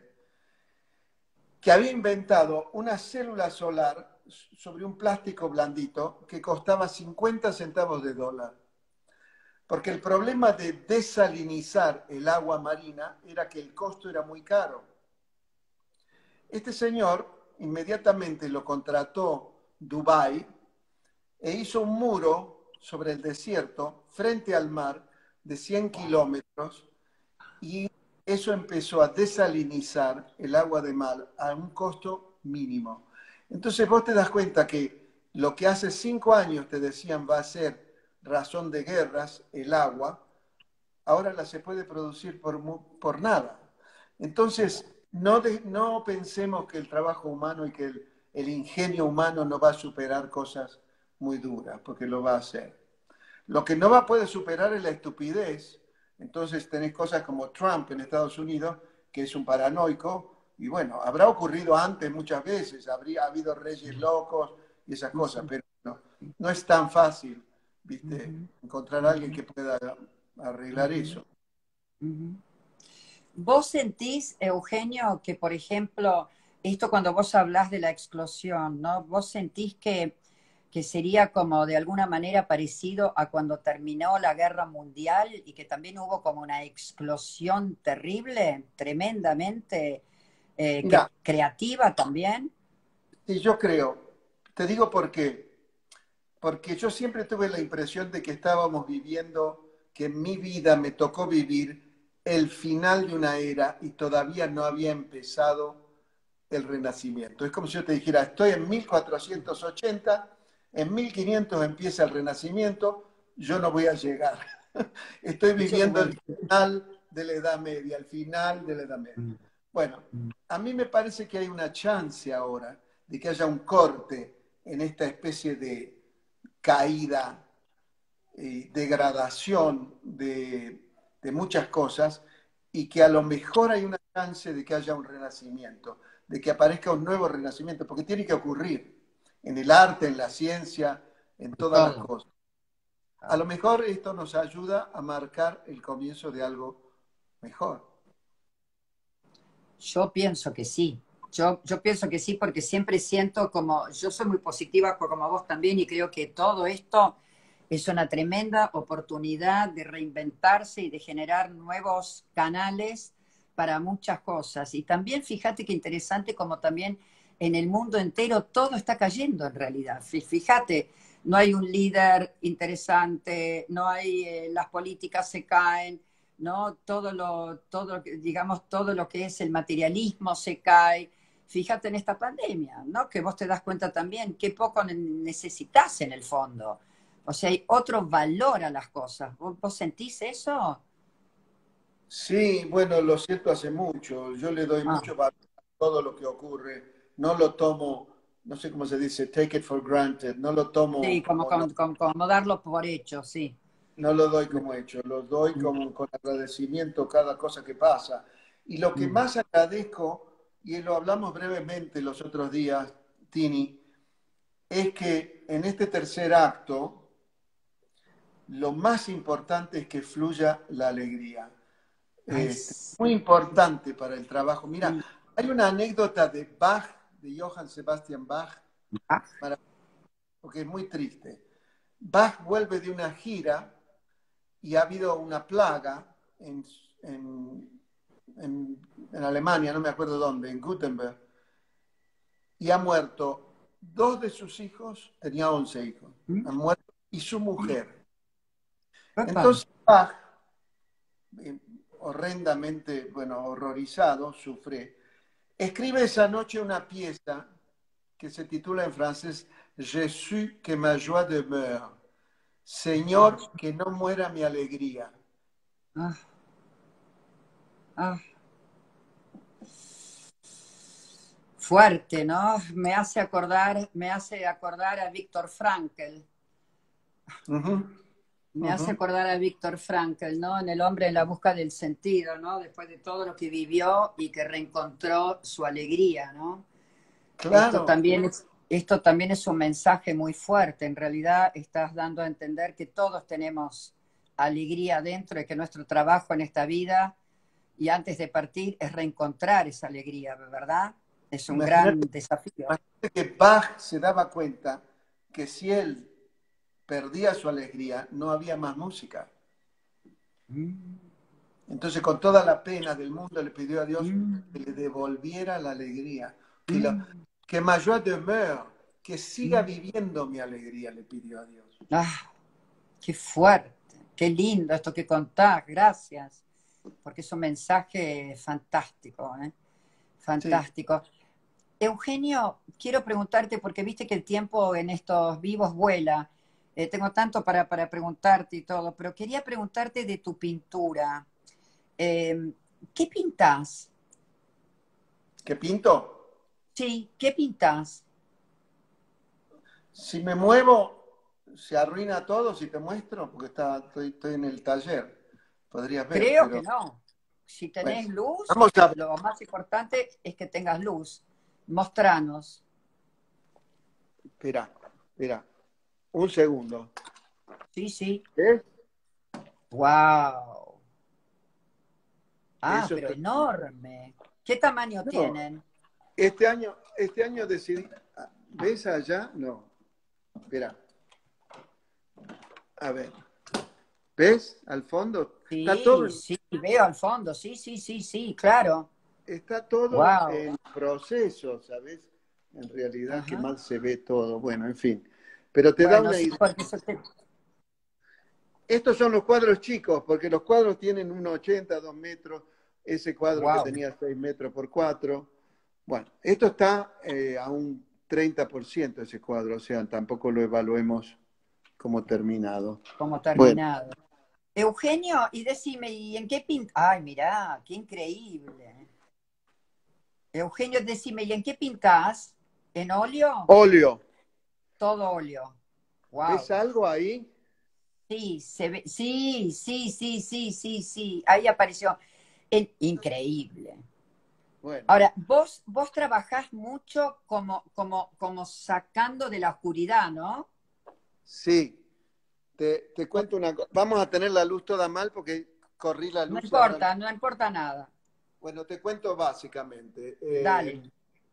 que había inventado una célula solar sobre un plástico blandito que costaba 50 centavos de dólar. Porque el problema de desalinizar el agua marina era que el costo era muy caro. Este señor inmediatamente lo contrató Dubái e hizo un muro sobre el desierto frente al mar de 100 kilómetros y eso empezó a desalinizar el agua de mar a un costo mínimo. Entonces vos te das cuenta que lo que hace 5 años te decían va a ser razón de guerras, el agua, ahora la se puede producir por nada. Entonces, no pensemos que el trabajo humano y que el ingenio humano no va a superar cosas muy duras, porque lo va a hacer. Lo que no va a poder superar es la estupidez. Entonces tenés cosas como Trump en Estados Unidos, que es un paranoico, y bueno, habrá ocurrido antes muchas veces, habría habido reyes locos y esas cosas, Sí. pero no es tan fácil, ¿viste? Ujú, Encontrar a alguien ujú, que pueda arreglar ujú, eso. ujú. ¿Vos sentís, Eugenio, que por ejemplo, esto cuando vos hablás de la explosión, ¿no? ¿Vos sentís que sería como de alguna manera parecido a cuando terminó la Guerra Mundial y que también hubo como una explosión terrible, tremendamente Mira, creativa también? y yo creo, te digo por qué. Porque yo siempre tuve la impresión de que estábamos viviendo, que en mi vida me tocó vivir el final de una era y todavía no había empezado el Renacimiento. Es como si yo te dijera, estoy en 1480, en 1500 empieza el Renacimiento, yo no voy a llegar. Estoy Sí, viviendo bueno. el final de la Edad Media, el final de la Edad Media. Mm, Bueno, mm. a mí me parece que hay una chance ahora de que haya un corte en esta especie de caída, degradación de muchas cosas y que a lo mejor hay una chance de que haya un renacimiento, de que aparezca un nuevo renacimiento, porque tiene que ocurrir en el arte, en la ciencia, en todas las Todo. cosas. A Ah. lo mejor esto nos ayuda a marcar el comienzo de algo mejor. Yo pienso que sí. Yo pienso que sí porque siempre siento como, yo soy muy positiva como vos también y creo que todo esto es una tremenda oportunidad de reinventarse y de generar nuevos canales para muchas cosas. Y también fíjate qué interesante como también en el mundo entero todo está cayendo en realidad. Fíjate, no hay un líder interesante, no hay, las políticas se caen, ¿no? Digamos, todo lo que es el materialismo se cae. Fíjate en esta pandemia, ¿no? Que vos te das cuenta también qué poco necesitas en el fondo. O sea, hay otro valor a las cosas. ¿Vos sentís eso? Sí, bueno, lo siento hace mucho. Yo le doy Ah, mucho valor a todo lo que ocurre. No lo tomo, no sé cómo se dice, take it for granted. No lo sí, tomo como, como no, como darlo por hecho, sí. no lo doy como hecho. Lo doy Mm, como con agradecimiento cada cosa que pasa. Y lo que mm. más agradezco, y lo hablamos brevemente los otros días, Tini, es que en este tercer acto lo más importante es que fluya la alegría. Ay, Muy importante para el trabajo. Mira, sí. hay una anécdota de Bach, de Johann Sebastian Bach, Ah, porque es muy triste. Bach vuelve de una gira y ha habido una plaga en, en Alemania, no me acuerdo dónde, en Gutenberg, y ha muerto 2 de sus hijos, tenía 11 hijos, han muerto, y su mujer. Opa. Entonces Bach, horrendamente, bueno, horrorizado, sufre, escribe esa noche una pieza que se titula en francés Jésus, que ma joie demeure. Señor, que no muera mi alegría. Ah, ah. Fuerte, ¿no? Me hace acordar a Víctor Frankl. Ujú, Me hace ujú. acordar a Víctor Frankl, ¿no? En El hombre en la busca del sentido, ¿no? Después de todo lo que vivió y que reencontró su alegría, ¿no? Claro, Esto también es un mensaje muy fuerte. En realidad estás dando a entender que todos tenemos alegría dentro y que nuestro trabajo en esta vida y antes de partir es reencontrar esa alegría, ¿verdad? Es un gran imagínate, desafío. imagínate que Bach se daba cuenta que si él perdía su alegría, no había más música. Mm, Entonces, con toda la pena del mundo, le pidió a Dios mm, que le devolviera la alegría, mm, que ma joie demeure, que siga mm. viviendo mi alegría, le pidió a Dios. Ah, qué fuerte, qué lindo esto que contás, gracias, porque es un mensaje fantástico, ¿eh? Sí, Fantástico. Eugenio, quiero preguntarte, porque viste que el tiempo en estos vivos vuela, tengo tanto para preguntarte y todo, pero quería preguntarte de tu pintura. Eh, ¿Qué pintás? ¿qué pinto? Sí, ¿qué pintás? Si me muevo, se arruina todo si te muestro, porque estoy en el taller. Podrías ver, Creo que pero no. Si bueno, tenés luz, vamos a ver. lo más importante es que tengas luz. Mostranos. Espera, espera, un segundo. Sí, sí. ¿Ves? Wow. Ah, Eso pero estoy. enorme. ¿Qué tamaño No, tienen? este año decidí. ¿Ves allá? No. Espera, a ver. ¿Ves? Al fondo. Sí, sí, veo al fondo. Sí, sí, sí, sí, claro. Está todo Wow. en proceso, ¿sabes? En realidad, que Ajá. mal se ve todo. Bueno, en fin. Pero te da Bueno, una sí, idea. porque eso te... Estos son los cuadros chicos, porque los cuadros tienen 1,80, 2 metros. Ese cuadro que Wow. tenía 6 metros por 4. Bueno, esto está a un 30% ese cuadro, o sea, tampoco lo evaluemos como terminado. Como Bueno, terminado. Eugenio, y decime, ¿y en qué pintas? Ay, mirá, qué increíble. Eugenio, decime, ¿y en qué pintás? ¿En óleo? óleo. Todo óleo. ¿Ves Wow. algo ahí? Sí, se ve. Sí, sí, sí, sí, sí, sí. Ahí apareció. Increíble. Bueno, Ahora, vos trabajás mucho como sacando de la oscuridad, ¿no? sí. Te cuento una cosa. Vamos a tener la luz toda mal porque corrí la No luz y ahora. importa, no importa nada. Bueno, te cuento básicamente. Dale.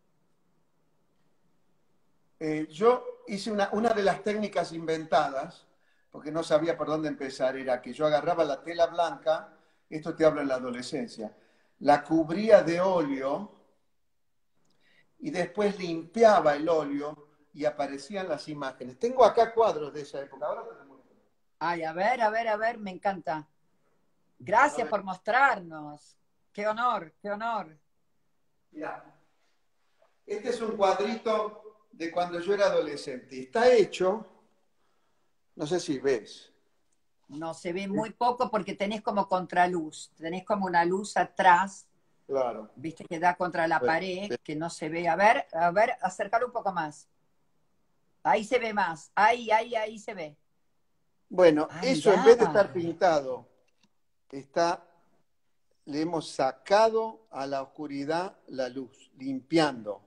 Yo hice una de las técnicas inventadas, porque no sabía por dónde empezar, era que yo agarraba la tela blanca, esto te hablo en la adolescencia, la cubría de óleo y después limpiaba el óleo y aparecían las imágenes. Tengo acá cuadros de esa época. Ahora te los muestro. Ay, a ver, a ver, a ver, me encanta. A Gracias ver, por mostrarnos. Qué honor, qué honor. mira, este es un cuadrito de cuando yo era adolescente. Está hecho, no sé si ves. No se ve muy poco porque tenés como contraluz, tenés como una luz atrás, Claro. viste que da contra la Bueno, pared, que no se ve. A ver, acércalo un poco más. Ahí se ve más. Ahí se ve. bueno, Ah, eso en mirá. vez de estar pintado, está, le hemos sacado a la oscuridad la luz, limpiando.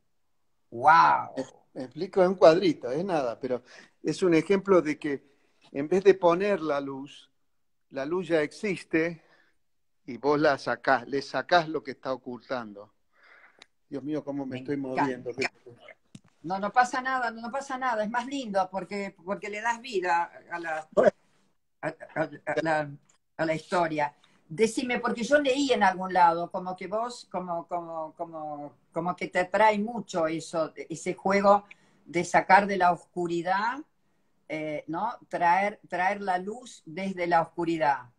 Wow. Me explico, es un cuadrito, es nada, pero es un ejemplo de que en vez de poner la luz ya existe y vos la sacás, le sacás lo que está ocultando. Dios mío, cómo me Me estoy encanta. moviendo. No, no pasa nada, no, no pasa nada. Es más lindo porque le das vida a la, a la historia. Decime, porque yo leí en algún lado, como que vos, como que te atrae mucho eso, ese juego de sacar de la oscuridad, ¿no? Traer la luz desde la oscuridad.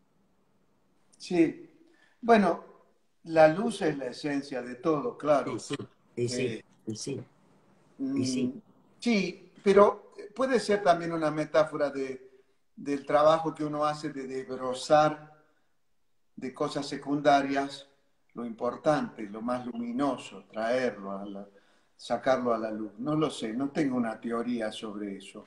Sí. Bueno, la luz es la esencia de todo, Y claro. sí, y sí, Eh, y sí, y mm, sí. sí, pero puede ser también una metáfora del trabajo que uno hace de desbrozar de cosas secundarias lo importante, lo más luminoso, traerlo, sacarlo a la luz. No lo sé, no tengo una teoría sobre eso,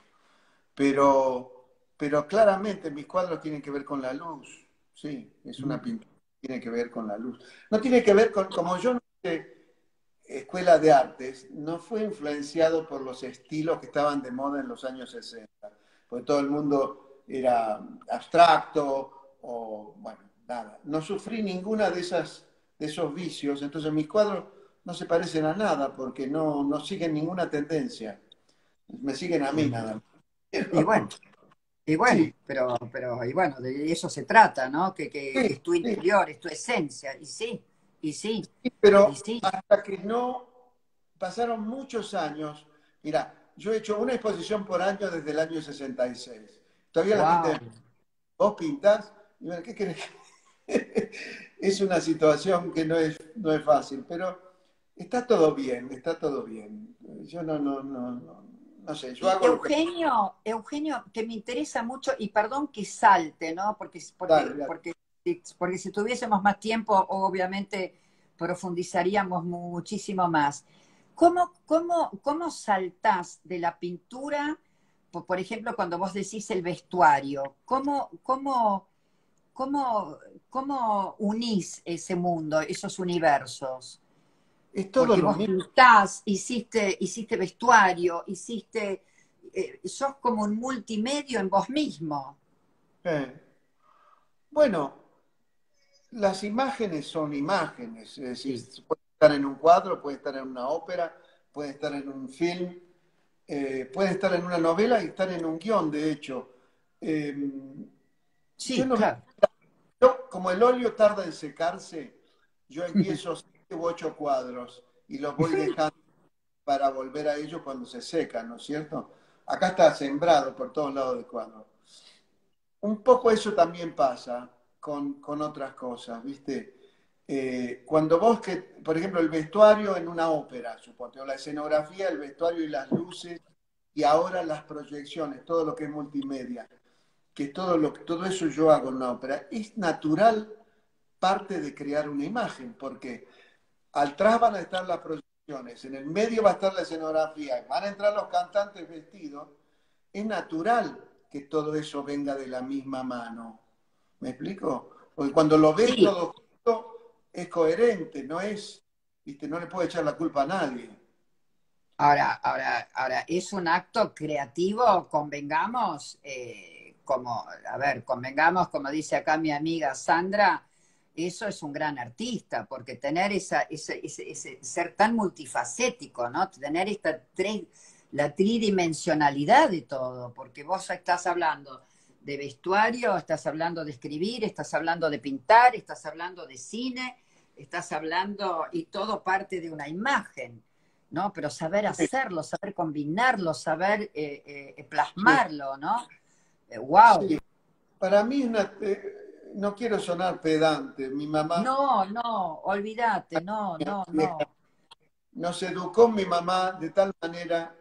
pero claramente mis cuadros tienen que ver con la luz. Sí, es una pintura que tiene que ver con la luz. No tiene que ver con, como yo no sé, escuela de artes, no fue influenciado por los estilos que estaban de moda en los años 60, porque todo el mundo era abstracto o, bueno, nada. No sufrí ninguna de esos vicios, entonces mis cuadros no se parecen a nada porque no siguen ninguna tendencia. Me siguen a mí nada más. Y bueno, y bueno, Sí, y bueno, de eso se trata, ¿no? Que sí, es tu sí, interior, es tu esencia, y sí, y sí, sí, y pero sí. hasta que no pasaron muchos años. Mira, yo he hecho una exposición por año desde el año 66. Todavía la Wow. gente, vos pintás, y bueno, ¿qué querés? Es una situación que no es fácil, pero está todo bien, está todo bien. Yo no sé, yo Y hago lo que... Eugenio, que me interesa mucho, y perdón que salte, ¿no? Dale, dale. Porque si tuviésemos más tiempo, obviamente profundizaríamos muchísimo más. ¿Cómo saltás de la pintura, por ejemplo, cuando vos decís el vestuario? ¿Cómo, cómo unís ese mundo, esos universos? Es todo Porque lo vos mismo. pintás, hiciste vestuario, sos como un multimedio en vos mismo. Eh, Bueno, las imágenes son imágenes, es decir, Sí. puede estar en un cuadro, puede estar en una ópera, puede estar en un film, puede estar en una novela y estar en un guión, de hecho. Eh, yo Sí, no veo, claro. como el óleo tarda en secarse, yo empiezo 7 u 8 cuadros y los voy dejando para volver a ellos cuando se secan, ¿no es cierto? Acá está sembrado por todos lados del cuadro. Un poco eso también pasa con otras cosas, ¿viste? Cuando vos, que, por ejemplo, el vestuario en una ópera, suponte, o la escenografía, el vestuario y las luces, y ahora las proyecciones, todo lo que es multimedia, que todo eso yo hago en una ópera, es natural parte de crear una imagen, porque atrás van a estar las proyecciones, en el medio va a estar la escenografía, van a entrar los cantantes vestidos, es natural que todo eso venga de la misma mano. ¿Me explico? Porque cuando lo ves Sí. todo junto, es coherente, no es, viste, no le puede echar la culpa a nadie. Ahora, es un acto creativo, convengamos, a ver, convengamos, como dice acá mi amiga Sandra, eso es un gran artista, porque tener ese ser tan multifacético, ¿no? Tener la tridimensionalidad de todo, porque vos estás hablando de vestuario, estás hablando de escribir, estás hablando de pintar, estás hablando de cine, estás hablando, y todo parte de una imagen. ¿No? Pero saber hacerlo, saber combinarlo, saber Sí, plasmarlo, ¿no? ¡Wow! sí. Para mí no quiero sonar pedante. Mi mamá, No, no, olvídate, no, no, vieja, no. nos educó mi mamá de tal manera,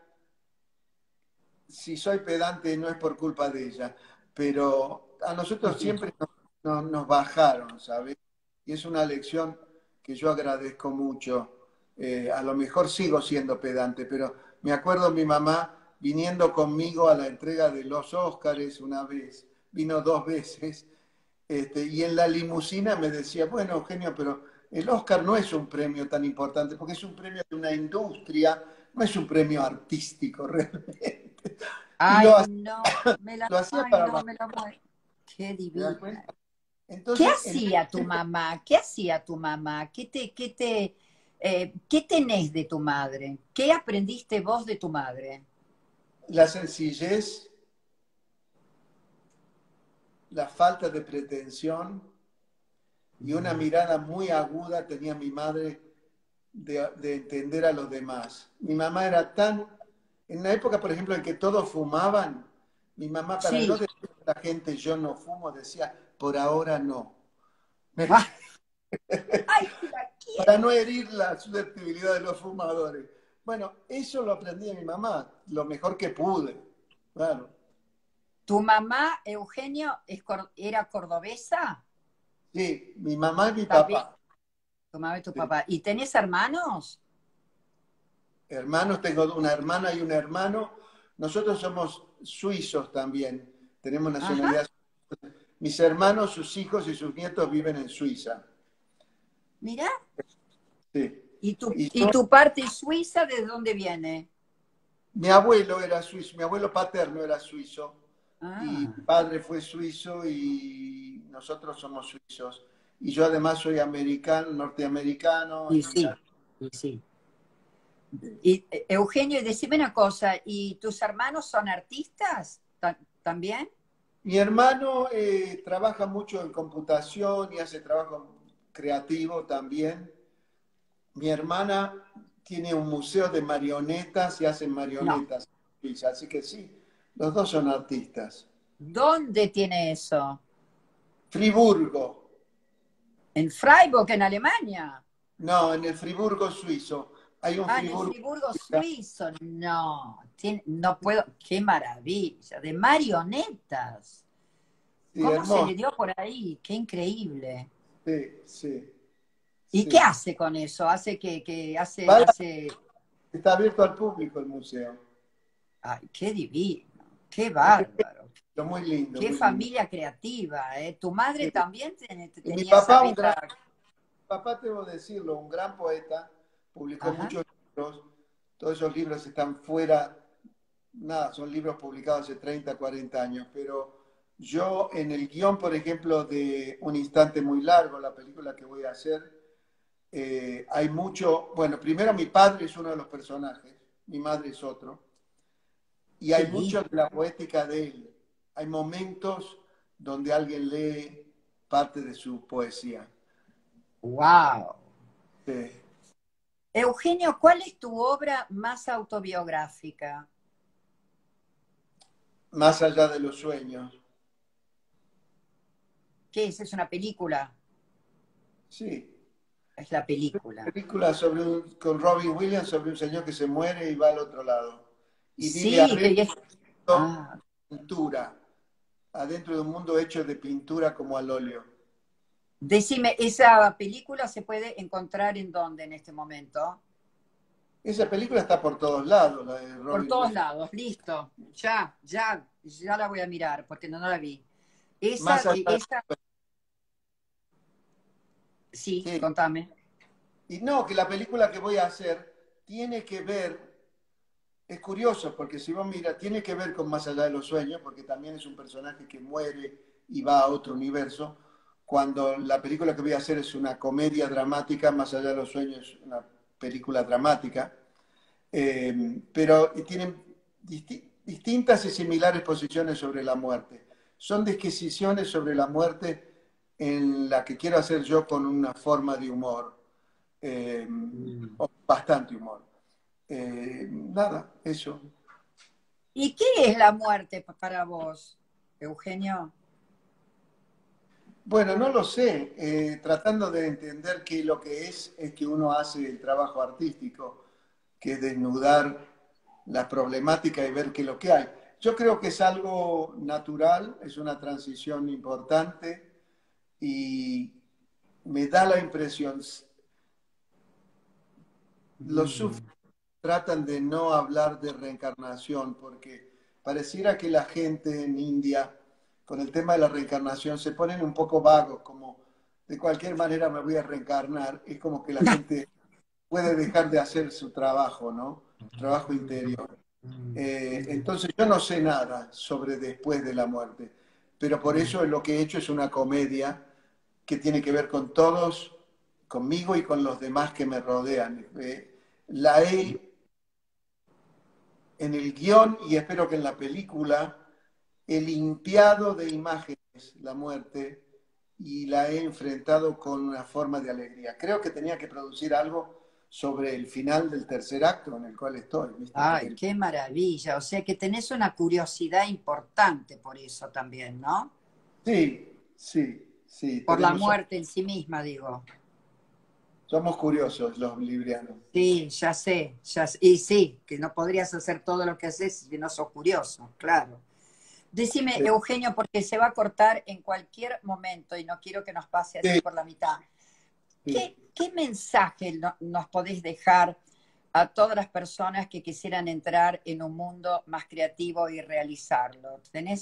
si soy pedante no es por culpa de ella, pero a nosotros siempre nos bajaron, ¿sabes? Y es una lección que yo agradezco mucho. A lo mejor sigo siendo pedante, pero me acuerdo mi mamá viniendo conmigo a la entrega de los Óscares una vez, vino 2 veces, y en la limusina me decía, bueno, Eugenio, pero el Oscar no es un premio tan importante, porque es un premio de una industria, no es un premio artístico realmente. Y Ay, no, lo hacía ay, para no, abajo, me la muero. Qué ¿te das divina. cuenta? ¿Qué Entonces, en ese hacía tu momento, mamá? ¿Qué hacía tu mamá? ¿Qué tenés de tu madre? ¿Qué aprendiste vos de tu madre? la sencillez, la falta de pretensión y una mirada muy aguda tenía mi madre de entender a los demás. Mi mamá era tan en la época, por ejemplo, en que todos fumaban, mi mamá, para no Sí. decir a la gente yo no fumo, decía, por ahora no. Ah, ¡ay, la Para quiero! no herir la susceptibilidad de los fumadores. Bueno, eso lo aprendí de mi mamá, lo mejor que pude, claro. ¿Tu mamá, Eugenio, era cordobesa? Sí, mi mamá y mi También. papá. Tu mamá y tu Sí. papá. ¿Y tenés hermanos? Hermanos, tengo una hermana y un hermano. Nosotros somos suizos también, tenemos Ajá. nacionalidad. Mis hermanos, sus hijos y sus nietos viven en Suiza. Mirá. Sí. Y ¿Y yo, tu parte suiza de dónde viene? mi abuelo era suizo, mi abuelo paterno era suizo, y Ah, mi padre fue suizo y nosotros somos suizos. Y yo además soy americano, norteamericano y y sí, y sí. Y, Eugenio, y decime una cosa, ¿y tus hermanos son artistas también? mi hermano trabaja mucho en computación y hace trabajo creativo también. Mi hermana tiene un museo de marionetas y hacen No. marionetas en Suiza, así que sí, los dos son artistas. ¿Dónde tiene eso? Friburgo, ¿En Freiburg, en Alemania? no, en el Friburgo suizo. Hay un Ah, en el Friburgo. Friburgo suizo. No, no puedo. Qué maravilla. De marionetas. Sí, ¿Cómo se hermoso. le dio por ahí? Qué increíble. Sí, sí, ¿Y qué sí. hace con eso? Hace que Vaya, hace. está abierto al público el museo. Ay, qué divino, qué Es bárbaro, muy lindo, qué muy lindo. familia creativa, ¿eh? ¿Tu madre Sí. también Y mi tenía esa papá, un gran beta? papá, debo decirlo, un gran poeta, publicó Ajá. muchos libros. Todos esos libros están fuera, nada, son libros publicados hace 30, 40 años, pero yo en el guión, por ejemplo, de Un instante muy largo, la película que voy a hacer, hay mucho, bueno, primero mi padre es uno de los personajes, mi madre es otro, y Qué hay lindo. mucho de la poética de él. Hay momentos donde alguien lee parte de su poesía. Wow. Sí. Eugenio, ¿cuál es tu obra más autobiográfica? Más allá de los sueños. ¿Qué es? ¿Es una película? Sí, Es la película. película sobre con Robin Williams sobre un señor que se muere y va al otro lado. Y vive Sí, ah, pintura, adentro de un mundo hecho de pintura como al óleo. decime, ¿esa película se puede encontrar en dónde en este momento? Esa película está por todos lados, la de Por Robin todos Williams. lados, listo. Ya la voy a mirar porque no la vi. Más allá, Esa, sí, sí. contame. Y no, que la película que voy a hacer tiene que ver, es curioso, porque si vos miras, tiene que ver con Más allá de los sueños, porque también es un personaje que muere y va a otro universo, cuando la película que voy a hacer es una comedia dramática, Más allá de los sueños es una película dramática, pero tienen distintas y similares posiciones sobre la muerte. Son disquisiciones sobre la muerte en la que quiero hacer yo con una forma de humor, eh, Mm. o bastante humor. Nada, eso. ¿Y qué es la muerte para vos, Eugenio? Bueno, no lo sé, tratando de entender que lo que es que uno hace el trabajo artístico, que es desnudar la problemática y ver qué es lo que hay. Yo creo que es algo natural, es una transición importante y me da la impresión, los sufis Mm. tratan de no hablar de reencarnación porque pareciera que la gente en India con el tema de la reencarnación se ponen un poco vagos, como de cualquier manera me voy a reencarnar, es como que la gente puede dejar de hacer su trabajo, ¿no? Su trabajo interior. Entonces yo no sé nada sobre después de la muerte, pero por eso lo que he hecho es una comedia que tiene que ver con todos, conmigo y con los demás que me rodean. La he en el guión y espero que en la película he limpiado de imágenes la muerte y la he enfrentado con una forma de alegría. Creo que tenía que producir algo sobre el final del tercer acto en el cual estoy, ¿viste? Ay, qué maravilla. O sea que tenés una curiosidad importante por eso también, ¿no? Sí, sí, sí, Por la tenemos, muerte en sí misma, digo. somos curiosos los librianos. Sí, ya sé, y sí, que no podrías hacer todo lo que haces si no sos curioso, claro. Decime, Sí, Eugenio, porque se va a cortar en cualquier momento y no quiero que nos pase así sí, por la mitad. sí. ¿Qué mensaje nos podés dejar a todas las personas que quisieran entrar en un mundo más creativo y realizarlo?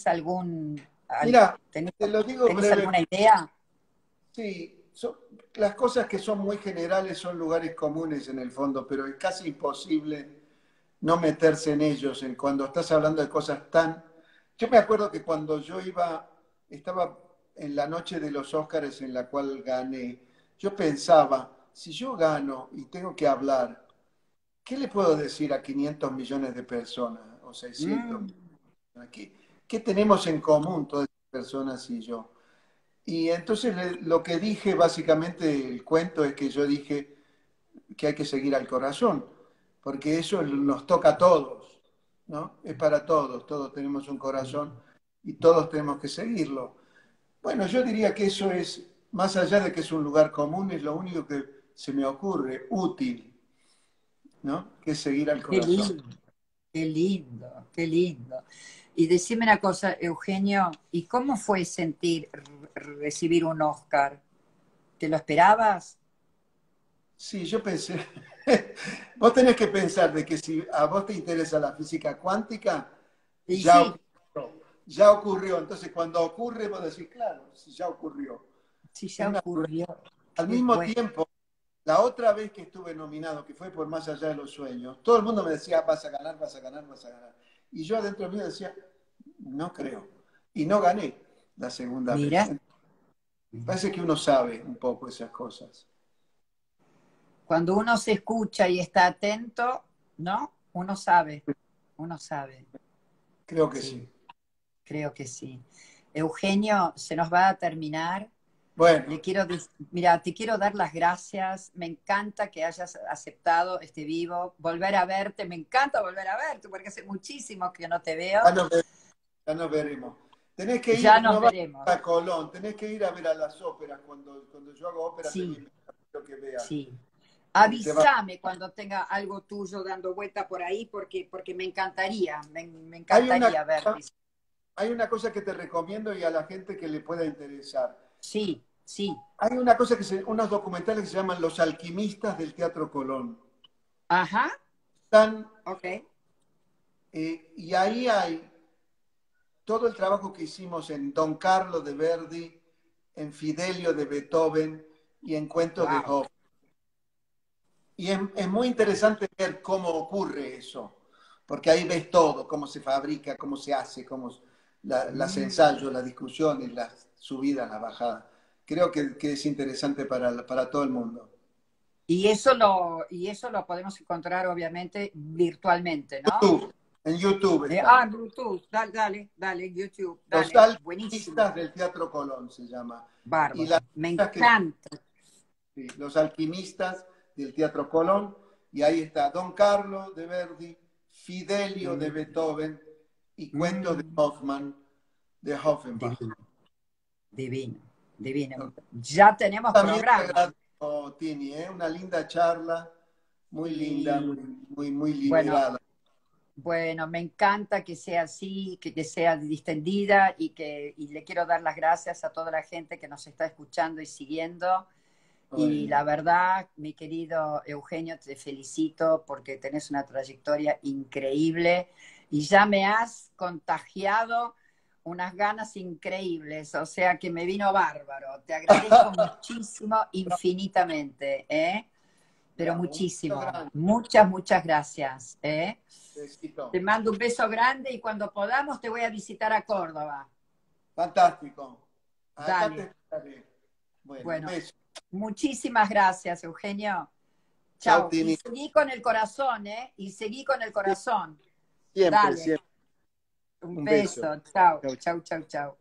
Mira, tenés, te lo digo tenés breve. alguna idea? Sí, las cosas que son muy generales son lugares comunes en el fondo, pero es casi imposible no meterse en ellos cuando estás hablando de cosas tan... Yo me acuerdo que cuando estaba en la noche de los Óscares en la cual gané, yo pensaba, si yo gano y tengo que hablar, ¿qué le puedo decir a 500 millones de personas o 600 Mm, millones? ¿Qué tenemos en común todas esas personas y yo? Y entonces lo que dije, básicamente, el cuento es que yo dije que hay que seguir al corazón, porque eso nos toca a todos, ¿no? Es para todos, todos tenemos un corazón y todos tenemos que seguirlo. Bueno, yo diría que eso es, más allá de que es un lugar común, es lo único que se me ocurre útil, ¿no? Que es seguir al qué corazón. lindo, qué lindo, qué lindo. Y decime una cosa, Eugenio, ¿y cómo fue recibir un Oscar? ¿Te lo esperabas? Sí, yo pensé, vos tenés que pensar de que si a vos te interesa la física cuántica, Y ya sí, ocurrió, ya ocurrió. Entonces, cuando ocurre, vos decís, claro, sí, ya ocurrió. sí Es ya natural. ocurrió. Al Qué mismo bueno. tiempo, la otra vez que estuve nominado, que fue por Más allá de los sueños, todo el mundo me decía, vas a ganar, vas a ganar, vas a ganar. Y yo adentro mío decía, no creo. Y no gané la segunda vez. Mira, Parece que uno sabe un poco esas cosas. cuando uno se escucha y está atento, ¿no? Uno sabe, uno sabe. Creo que Sí, sí. creo que sí. Eugenio, se nos va a terminar. Bueno, Mira, te quiero dar las gracias. Me encanta que hayas aceptado este vivo. Volver a verte, me encanta volver a verte porque hace muchísimo que no te veo. ya nos, ya nos veremos. Tenés que Ya ir, nos no vas veremos. a Colón, tenés que ir a ver a las óperas. Cuando yo hago ópera, te Sí, invito a que veas. sí. Te va- Avísame cuando tenga algo tuyo dando vuelta por ahí porque me hay una encantaría cosa, verte. hay una cosa que te recomiendo y a la gente que le pueda interesar. Sí, sí. Hay una cosa unos documentales que se llaman Los alquimistas del Teatro Colón. Ajá, Están, ok. y ahí hay todo el trabajo que hicimos en Don Carlo de Verdi, en Fidelio de Beethoven y en Cuentos de Wow. Hoffmann. Y es muy interesante ver cómo ocurre eso, porque ahí ves todo, cómo se fabrica, cómo se hace, las ensayos, las discusiones, las subidas, las bajadas. Creo que es interesante para todo el mundo. Y eso lo podemos encontrar obviamente virtualmente, ¿no? YouTube, en YouTube está. Bluetooth, dale, dale, dale, YouTube, Los dale, buenísimo, alquimistas del Teatro Colón se llama. Y las bárbaro, me obras que encanta. sí, los alquimistas del Teatro Colón, y ahí está Don Carlo de Verdi, Fidelio de Mm, Beethoven y Cuentos de mm, Hoffmann, de Offenbach. divino, divino, divino. Ya tenemos También te programa. agradezco, Tini, ¿eh? Una linda charla, muy linda, Y muy bueno, liberada. bueno, me encanta que sea así, que sea distendida y le quiero dar las gracias a toda la gente que nos está escuchando y siguiendo. Y la Bueno, verdad, mi querido Eugenio, te felicito porque tenés una trayectoria increíble y ya me has contagiado unas ganas increíbles, o sea que me vino bárbaro. Te agradezco muchísimo, infinitamente, ¿eh? Pero bravo, un beso muchísimo. grande, Muchas, muchas gracias, ¿eh? besito. Te mando un beso grande y cuando podamos te voy a visitar a Córdoba. Fantástico. Acá te Dale. estaré. Bueno, un Bueno, beso. muchísimas gracias, Eugenio. Chao, Chao. Y Tini. seguí con el corazón, ¿eh? Y seguí con el corazón. Siempre, Dale. siempre. Un Un beso. beso. Chao. Chau, Chao, chao, chao.